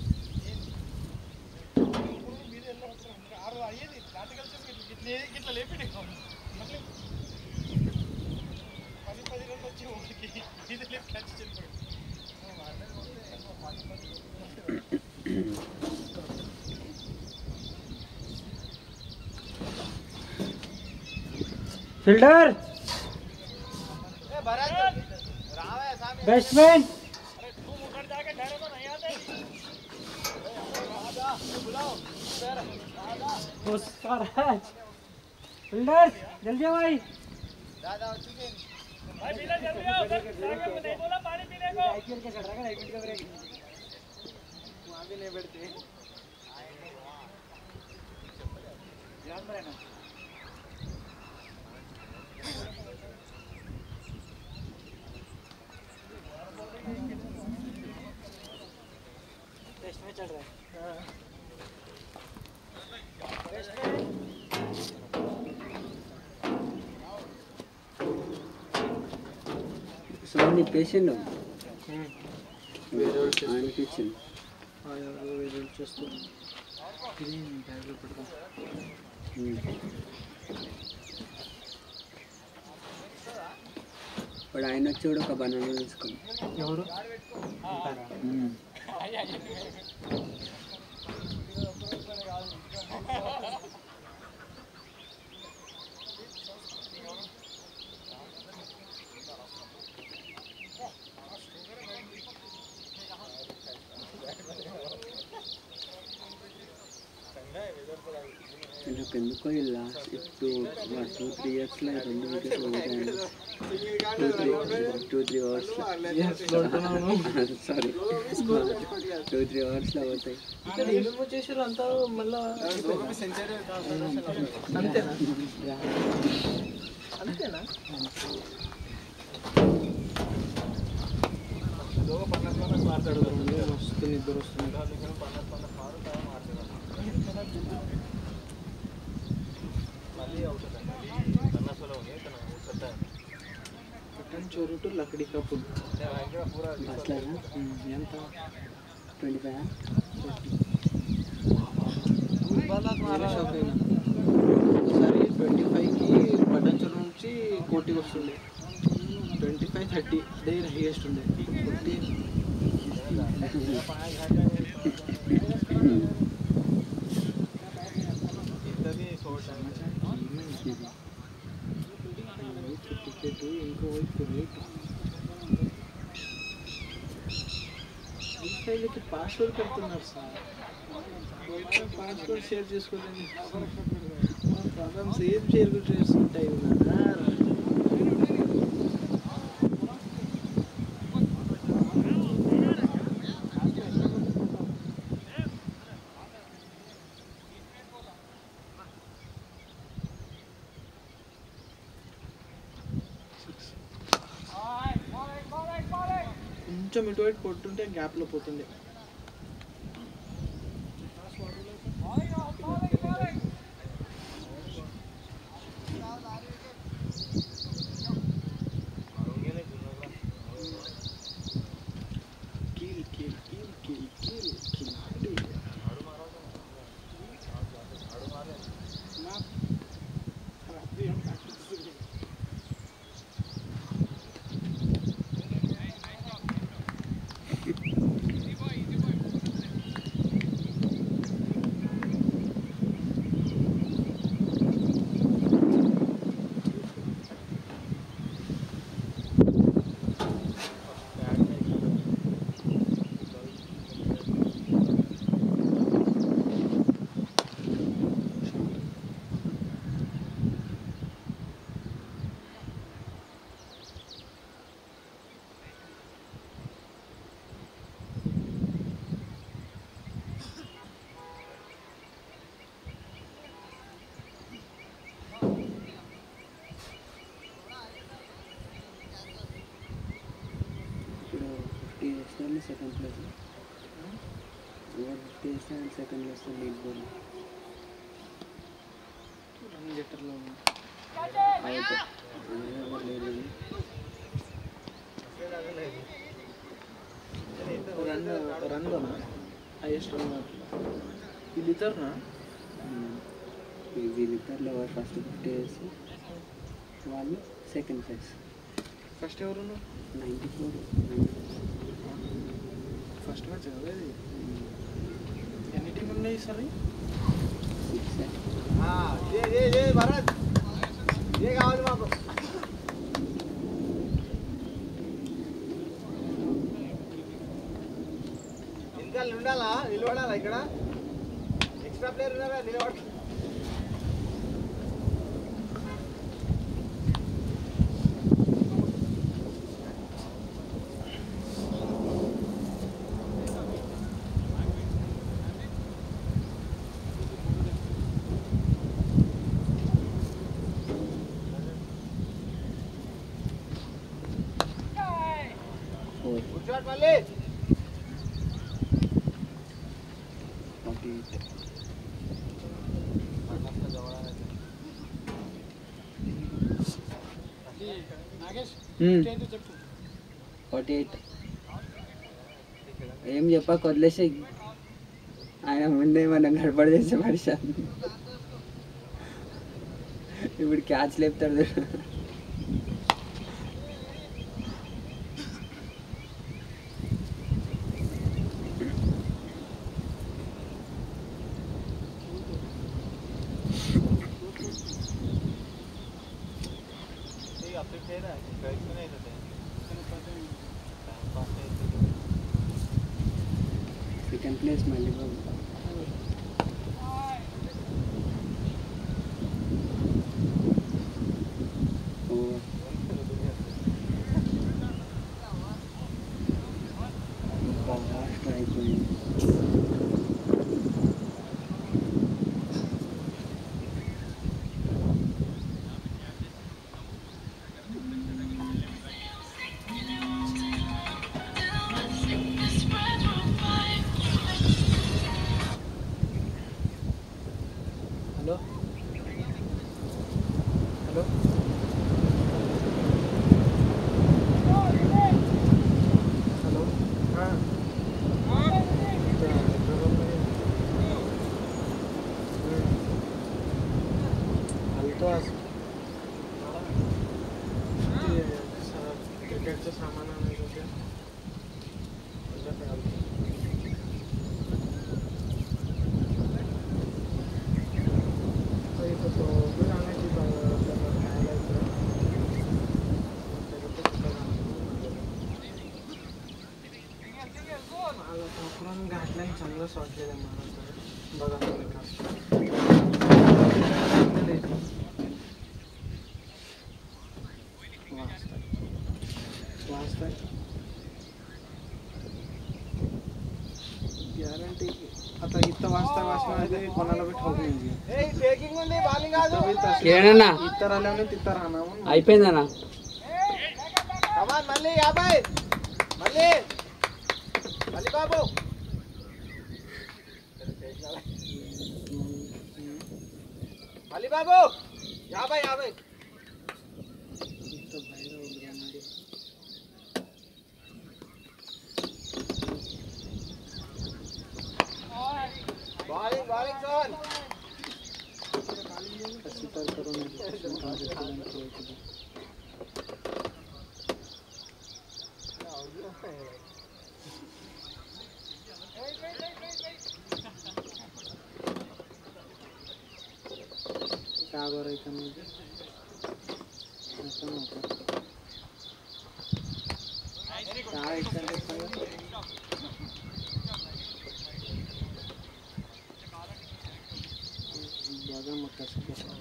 फील्डर बैट्समैन फील्डर जल्दी आओ भाई दादा हो चुके भाई फील्डर जल्दी आओ सर नहीं बोला पानी पीने को आईपीएल का चल रहा है आईपीएल का ब्रेक वहाँ भी नहीं बैठते ध्यान में रहना टेस्ट में चल रहा है सोनी पेशेंट हो వేరే వాళ్ళు చేస్తారు. అనిపించింది వేరే వాళ్ళు చేస్తారు ఇది బ్యాగ్లో పెడతాం. ఇప్పుడు ఆయన వచ్చి కూడా ఒక బనానా తీసుకుని ఎవరు నాకు ఎందుకో ఈ లాస్ట్ టూ టూ త్రీ ఇయర్స్లో రెండు వికెట్లు పోతాయండి టూ త్రీ టూ త్రీ అవర్స్లో సారీ టూ త్రీ అవర్స్లో పోతాయి. ఇక్కడ ఏమేమో చేశారు అంతా మళ్ళా అంతేనా అంతేనా మస్తు నిద్ర వస్తుంది. పట్టణ్ చోరు టు లక్డీ కపుల్ బస్సులోనా ఎంత ట్వంటీ ఫైవ్ వేరే షాప్ అయినా ఒకసారి ట్వంటీ ఫైవ్కి పట్టణ్ చోరు నుంచి కోటి వస్తుండే, ట్వంటీ ఫైవ్ థర్టీ అదే హైయెస్ట్ ఉండే. ఫోర్టీ టికెట్ ఇంకో వైపు రేట్ వైఫైలకి పాస్వర్డ్ పెడుతున్నారు సార్. పాస్వర్డ్ షేర్ చేసుకోలేదు, ప్రాబ్లమ్స్ ఏం షేర్ చేసుకుంటాయి కదా. కొంచెం ఇటువైపు కొట్టుంటే గ్యాప్లో పోతుండే. Kill kill kill kill kill kill fifty వేస్తాను సెకండ్ ప్లేస్ ఫిఫ్టీ వేస్తాను సెకండ్ ప్లేస్ లీడ్ బోల్ రన్ గెట్టర్లో ఉంది. అవుట్ ఎవరు లేదు రన్ రన్లోనా హైయెస్ట్ రన్ వీళ్ళిద్దరునా? వీళ్ళిద్దరిలో ఎవరు ఫస్ట్ ఫిఫ్టీ వేసి వాళ్ళు సెకండ్ ప్లేస్. ఫస్ట్ ఎవరు నైంటీ ఫోర్ ఫస్ట్ మ్యాచ్ కదా ఇది. ఎన్ని టీంలు ఉన్నాయి ఈసారి? సిక్స్ ये ये ये भरत ये కావాలి మాకు. ఇంకా ఉండాలా నిలబడాలా ఇక్కడ? ఎక్స్ట్రా ప్లేయర్ ఉన్నారా నిలబడ? ఫోర్ కూర్చోట్ మళ్ళీ. ఫార్టీ ఎయిట్ ఫార్టీ ఎయిట్ ఏం చెప్పాక వదిలేసి ఆయన ముందే మనం గడపడ చేసే మనిషి ఇప్పుడు క్యాచ్ లేపుతాడు. సెకండ్ ప్లేస్ మళ్ళీ బాబు ఓవర్ లాస్ట్ అయిపోయింది. क्रिकेटचं सामान आणायचं होतं त्याच्यात तो आणायची खायला मला पाखरून घातल्याने चांगलंच वाटलेलं आहे मला बघा तुम्ही का गॅरंटी आता इथं वाजता वाचणार कोणाला बी ठाऊक नाही ఏడన్నా इतर आल्याने तिथं राहणार అయిపోయిందన్నా మళ్ళీ యాభై మళ్ళీ మళ్ళీ బాబు మళ్ళీ బాబు యాభై యాభై इथं बाहेर उडवणार बॉलिंग बॉलिंग जोन कशी तर करून का बरं याच्यामध्ये असं नव्हतं काय एकट्याने सांगा बघा मग कसं कसं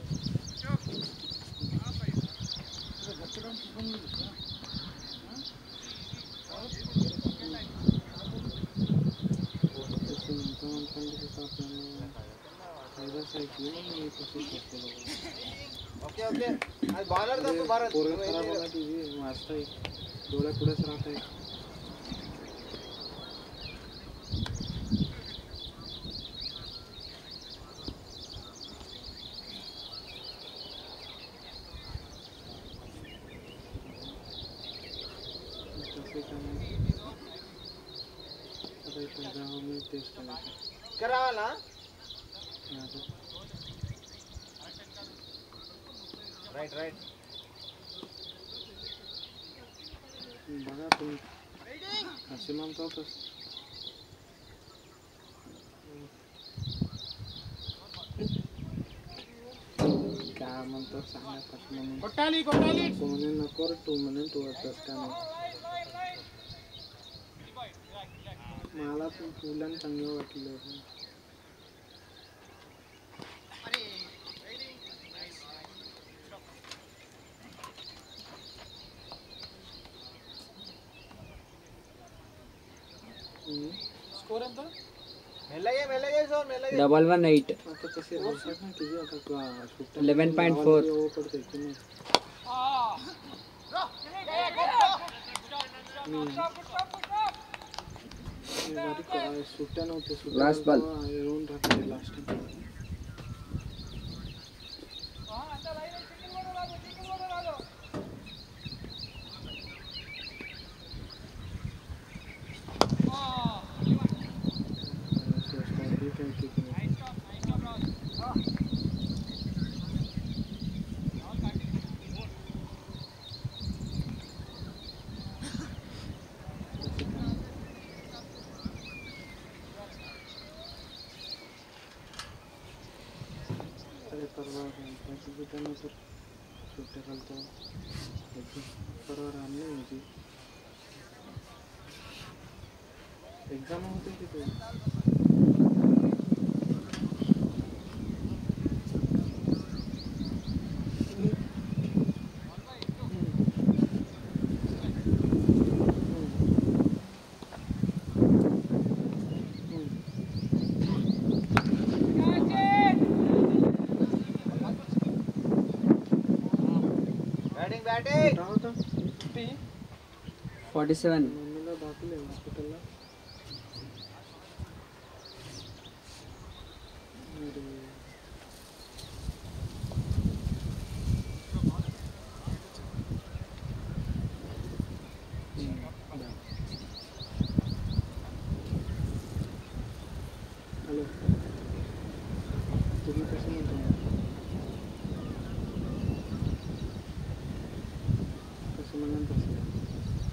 तसं म्हणतो म्हणतो कसं आपल्याला फायदाच आहे की मी तसंच करतो ओके ओके आज बॉलर का तू भारत पोरं खराब होणार तुझी वाचता डोळ्या पुढेच राहत आहे टेस्ट करावाला राईट राईट बघा तुम्ही असे म्हणतो तसं काय म्हणतो सांगा कसं म्हणून कोटाली कोटाली तो म्हणे नको रे तू म्हणे तू असंच का नाही मला पण फुलांना चांगलं वाटलं स्कोर ఎంత మెల్లగే మెల్లగే జోన్ మెల్లగే डबल वन एट आता कसे राहतात ना तुझे आता सुट्ट्या इलेवन पॉइंट फोर ओव्हर पडते की नाही बारीक सुट्ट्या नव्हत्या सुट्ट्या Last ball. येऊन राहते लास्ट परवा त्यानंतर सुट्ट्या घालतो परवा राहणे होती एक्झाम होते की ते बैटिंग बैटिंग कुठं होता फोर्टी सेवन मम्मीला दाखवले हॉस्पिटलला हॅलो तुम्ही कसं म्हणतो कसं म्हणा तसं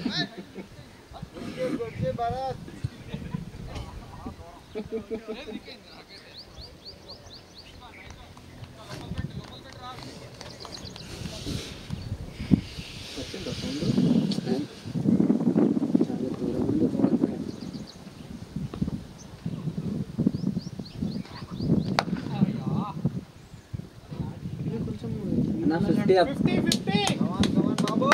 వచ్చిందా సౌండ్? చాలా దూరం ఉంది పోతుంది. కొంచెం అన్న ఫిఫ్టీ అప్. ఫిఫ్టీ ఫిఫ్టీ బాబు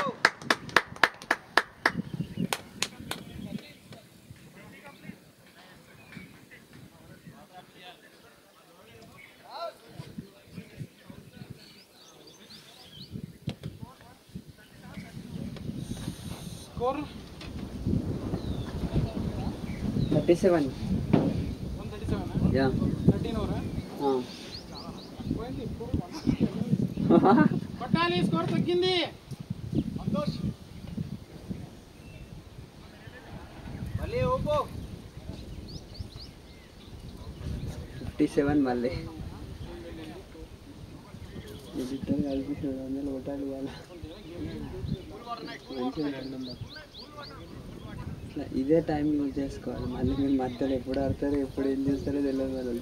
score thirty seven. One thirty seven yeah. Thirteen ఓవరా ఆ. పోయింది ఇప్పుడు కొట్టాలి. స్కోర్ తగ్గింది. మళ్ళీ ఊపు ఫిఫ్టీ సెవెన్ మళ్ళీ ఇద్దరు కలిపి రెండు వందలు కొట్టాలి ఇవాళ. మంచిగా ఆడినాం. ఇట్లా ఇదే టైం యూజ్ చేసుకోవాలి. మళ్ళీ మీరు మధ్యలో ఎప్పుడు ఆడతారో ఎప్పుడు ఏం చేస్తారో తెలియదు వాళ్ళు.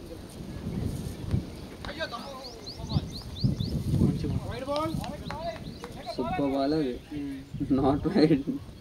Wide ball. సూపర్ బాల్ అది, నాట్ వైడ్.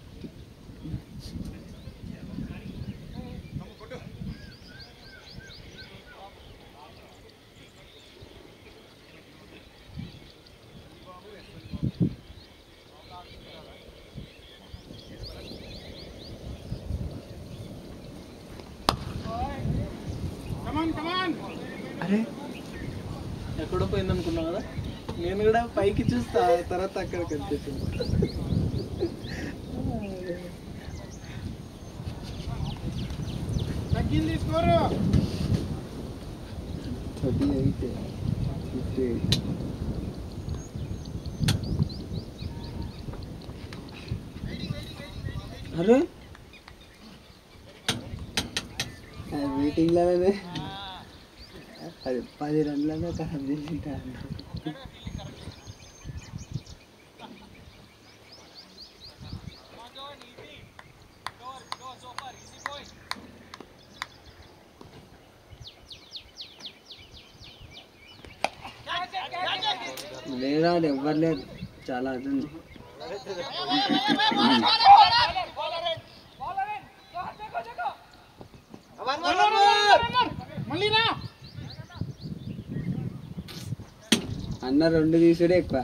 Come on come on. అరే ఎక్కడో పోయింది అనుకున్నా కదా. నేను కూడా పైకి చూస్తా, తర్వాత అక్కడ కనిపిస్తుంది. తగ్గింది score. Thirty eight fifty eight. అరే మీటింగ్లోనే అది పది రన్లలో ఖరాబ్ చేసింటారు. లేదా ఎవ్వరు లేరు, చాలా అది ఉంది. మళ్ళీ రా. అన్న రెండు తీసుడే ఎక్కువ.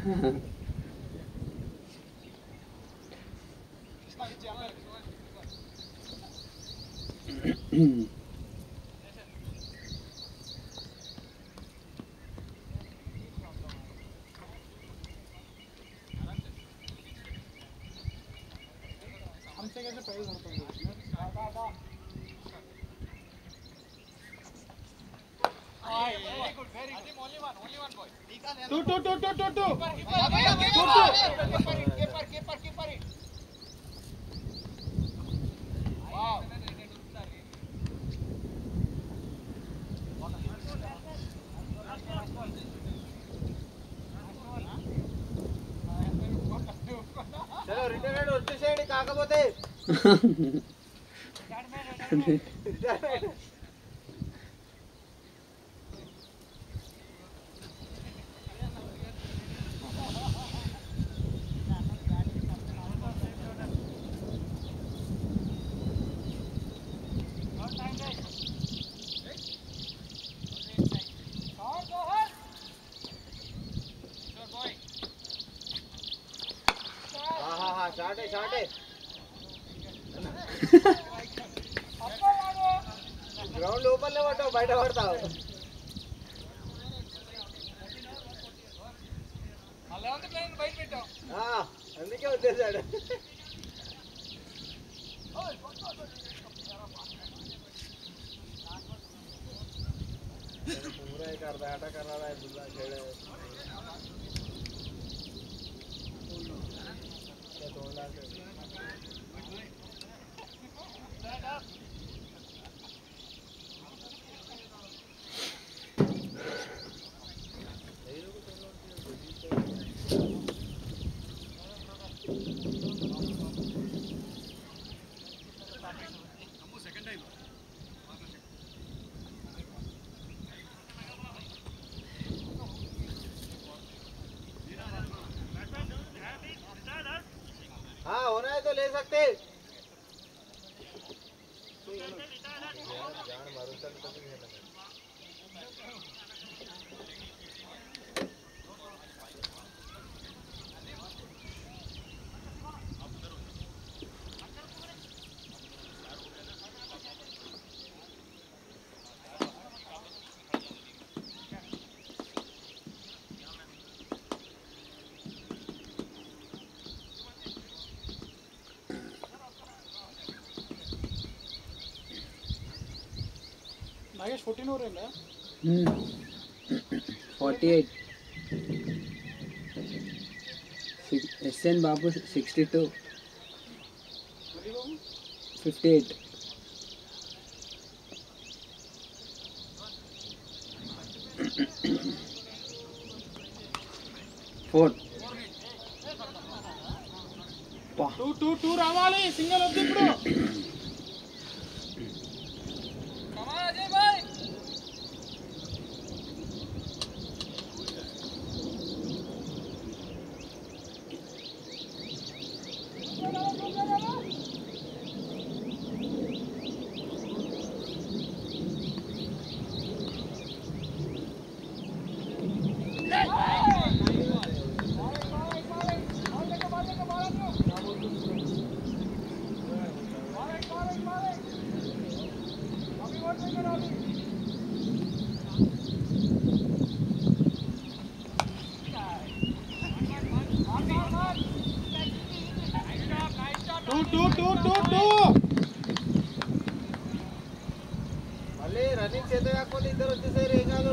हमसे कैसे प्राइस होता है? Two, two, two, two, two, two. చలో రిటైర్డ్ వచ్చేసేయండి కాకపోతే షాటే షాటే గ్రౌండ్ లోపలనే పట్టావు బయట పడతావు అందుకే వచ్చేసాడు पूरा एक अर्धा आटा कर रहा है बुल्ला खेल నాగేష్ ఫోర్టీన్ ఓవర్ అయిందా? Forty eight. SN Babu sixty two, fifty eight. Four. Two two two రావాలి, సింగల్ వద్దు ఇప్పుడు. మళ్ళీ రన్నింగ్ చేత కాకపోతే ఇద్దరు వచ్చేసారు, ఏం కాదు.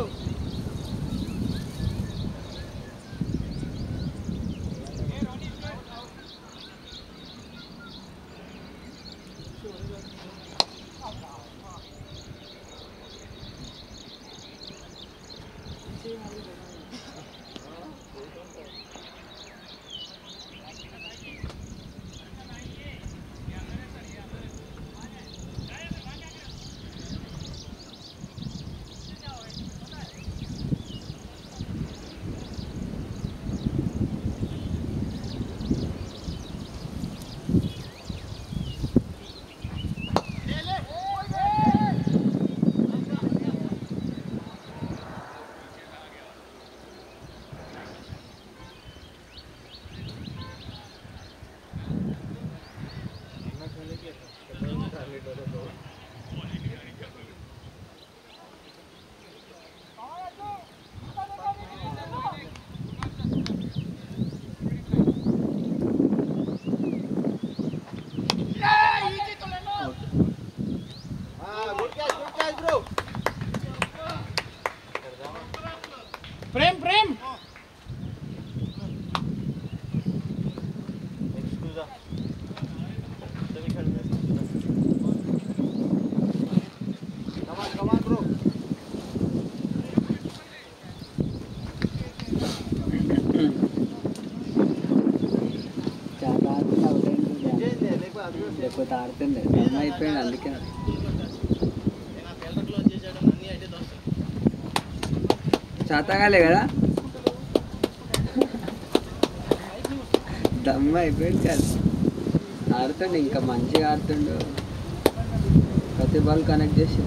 ప్రేమ్ ప్రేమ్ చాలా ఆడుతుంటే అవుట్ అయింది, లేకపోతే ఆడుతుండే. టైం అయిపోయింది అందుకే. చేతగాలే కదా, దమ్మ అయిపోయింది కదా. ఆడుతుండే, ఇంకా మంచిగా ఆడుతుండు. ప్రతి బాల్ కనెక్ట్ చేసి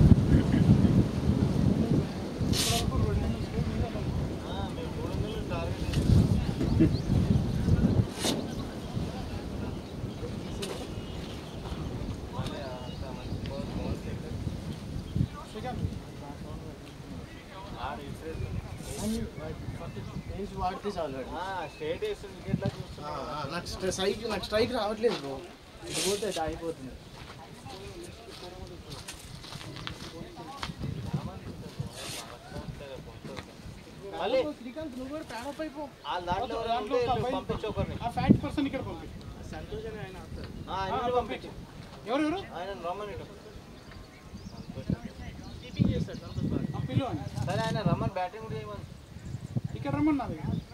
వాడితే చాలు. స్ట్రేట్ వేస్తుంది వికెట్లా చూస్తున్నా. నాకు స్ట్రైక్ నాకు స్ట్రైక్ రావట్లేదు బ్రో, ఇది పోతే అయిపోతుంది. మళ్ళీ శ్రీకాంత్ నువ్వు కూడా ప్యాన్ అప్ అయిపో. ఆ దాంట్లో దాంట్లో ఒక అబ్బాయి పంపించు ఒకరిని. ఆ ఫ్యాట్ పర్సన్ ఇక్కడ పంపి. సంతోష్ అని ఆయన వస్తారు. ఆయన పంపించు. ఎవరు ఎవరు ఆయన రమ్మని ఆ పిల్లు అని. సరే ఆయన రమ్మని బ్యాటింగ్ కూడా చేయమని. ఇక్కడ రమ్మన్నది.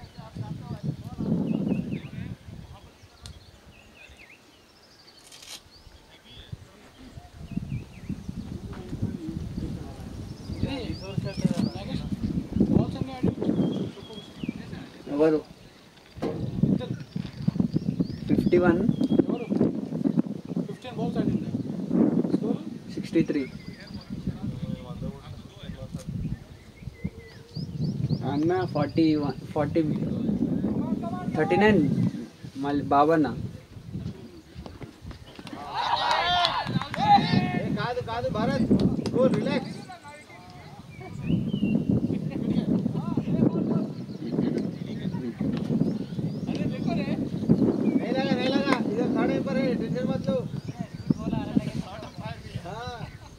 ఎవరు ఫిఫ్టీ వన్ ఎవరు ఫిఫ్టీన్ బాల్స్ ఆడింది. Score sixty three. అన్న forty one forty thirty nine మళ్ళీ బాబన్న కాదు కాదు భరత్ కూల్ రిలాక్స్ नहीं लगा नहीं लगा इधर खड़े पर है टेंशन मत लो हाँ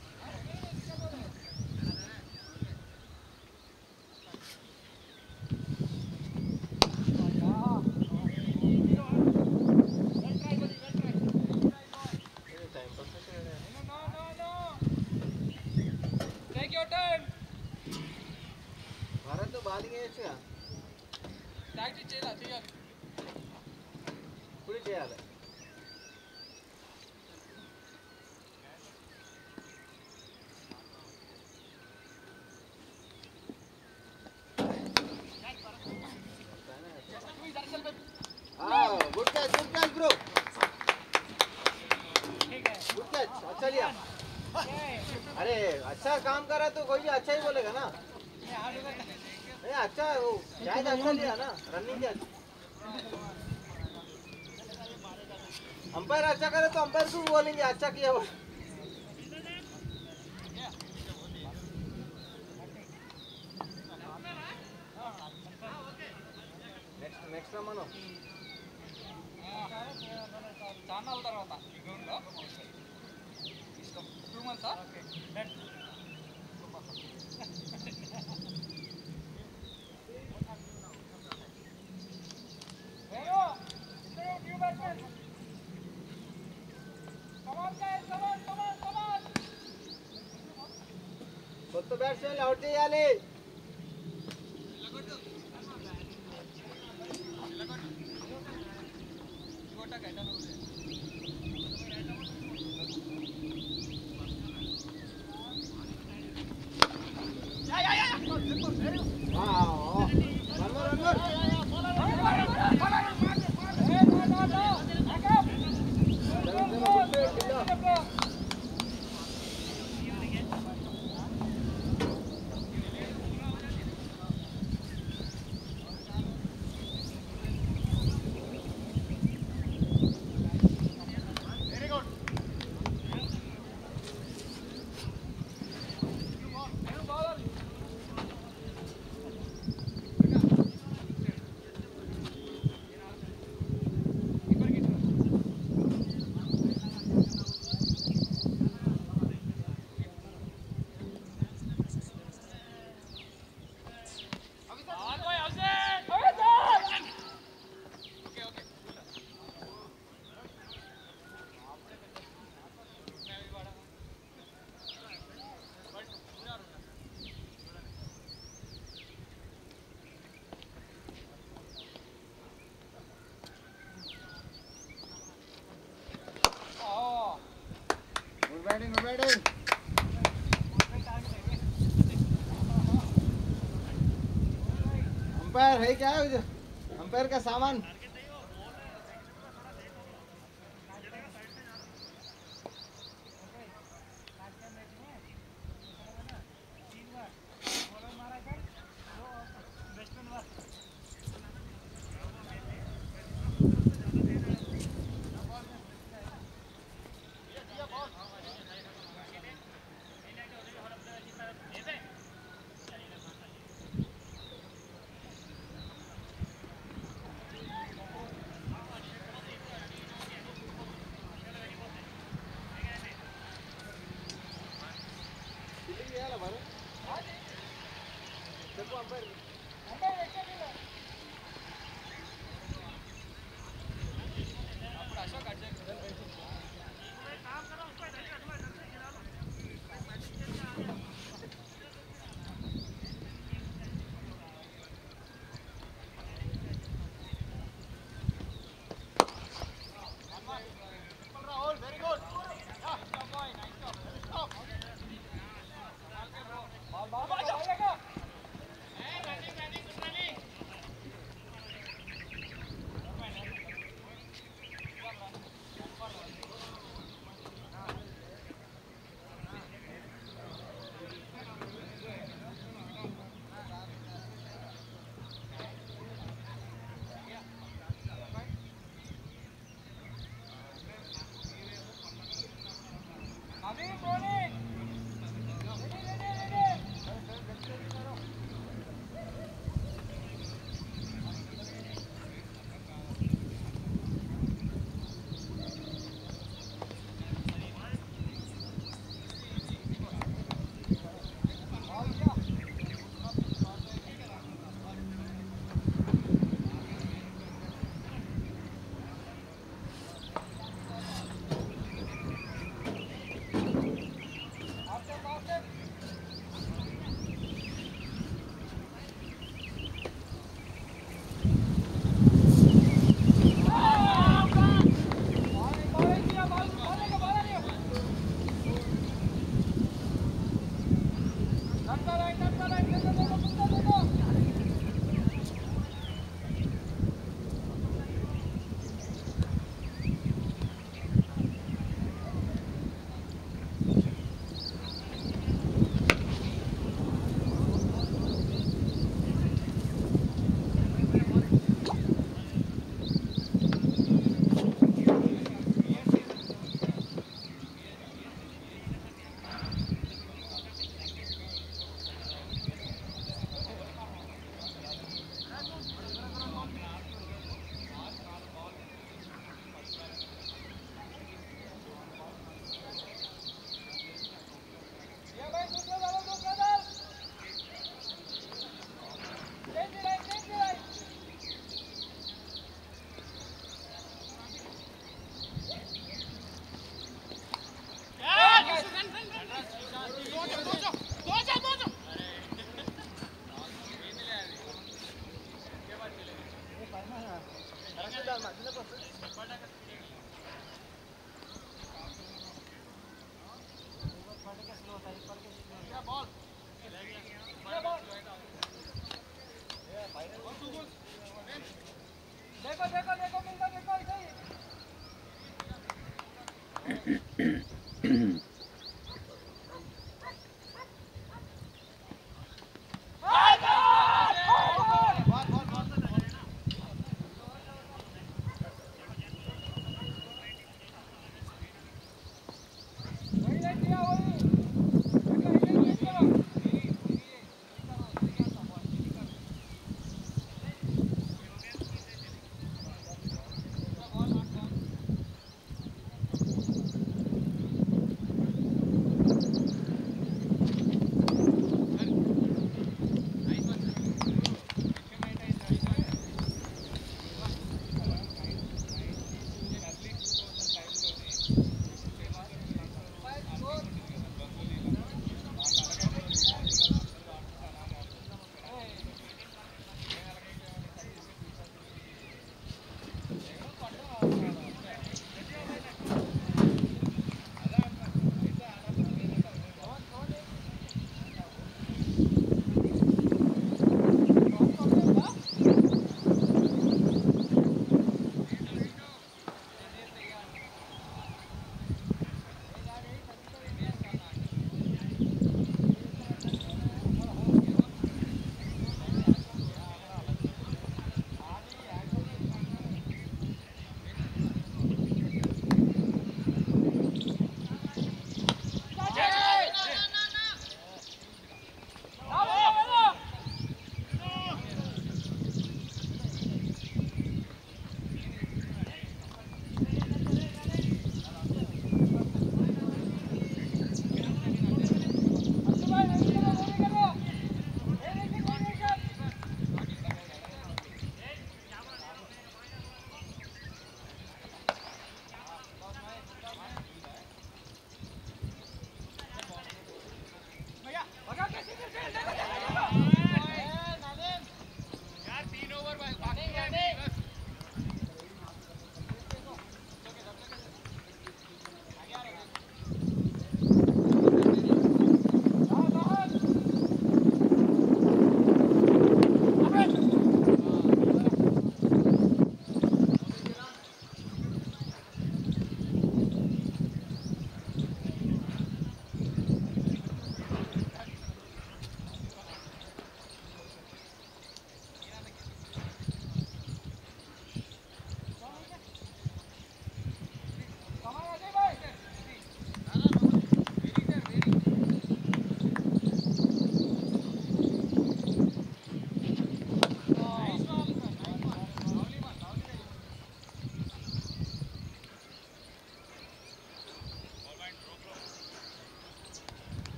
भारत तो बॉलिंग है इसका ప్రాక్టీస్ చేయాలి చేయాలి పూరి చేయాలి हाँ good catch good catch bro good catch अच्छा लिया अरे अच्छा काम करा तो कोई भी अच्छा ही बोलेगा ना नहीं अच्छा वो कैच अच्छा लिया ना रनिंग कैच अंपायर अच्छा करे तो अंपायर को बोलेंगे अच्छा किया वो नेक्स्ट नेक्स्ट रमनो ఛానల్ తర్వాత ఈ గ్రౌండ్ లో ఇష్టం టూ మంత్స్ ఓకే డన్ వేరో ఇంటర్ new batsmen come on guys come on come on come on కొత్త బ్యాట్స్మెన్ అవుట్ చేయాలి बैटिंग बैटिंग अंपायर है क्या अंपायर का सामान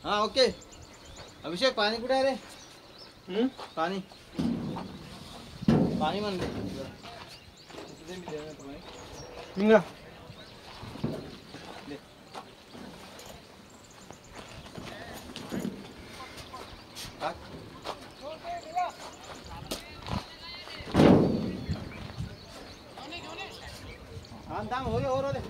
हाँ ओके अभिषेक पानी कुठे आहे रे हम्म? पाणी पाणी म्हणले ఇంకా हाँ दाम हो गया और वाले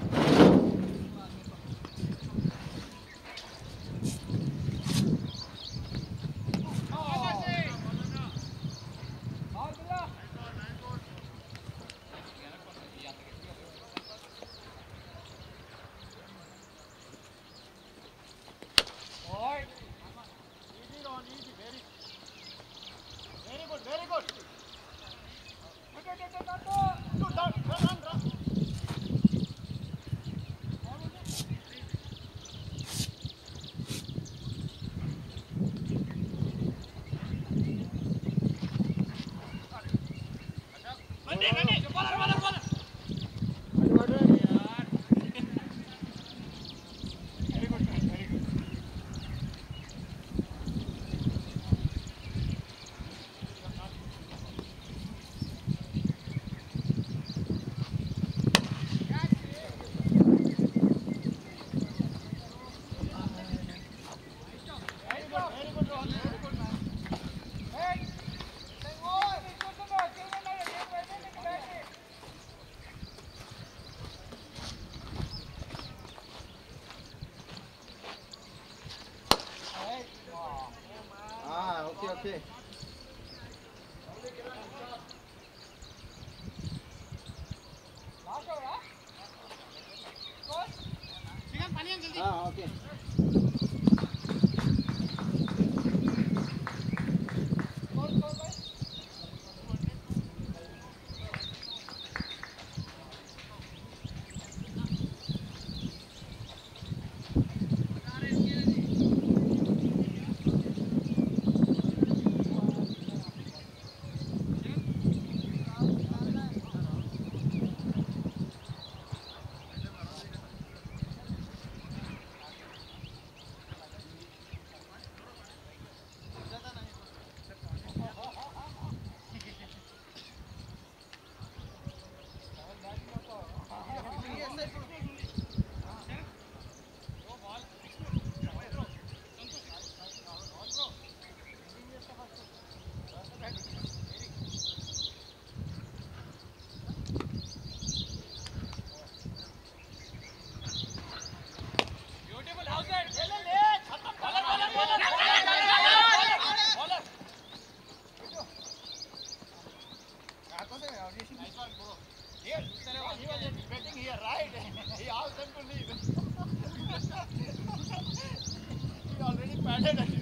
हाँ ओके ओके हाँ ओके already padded.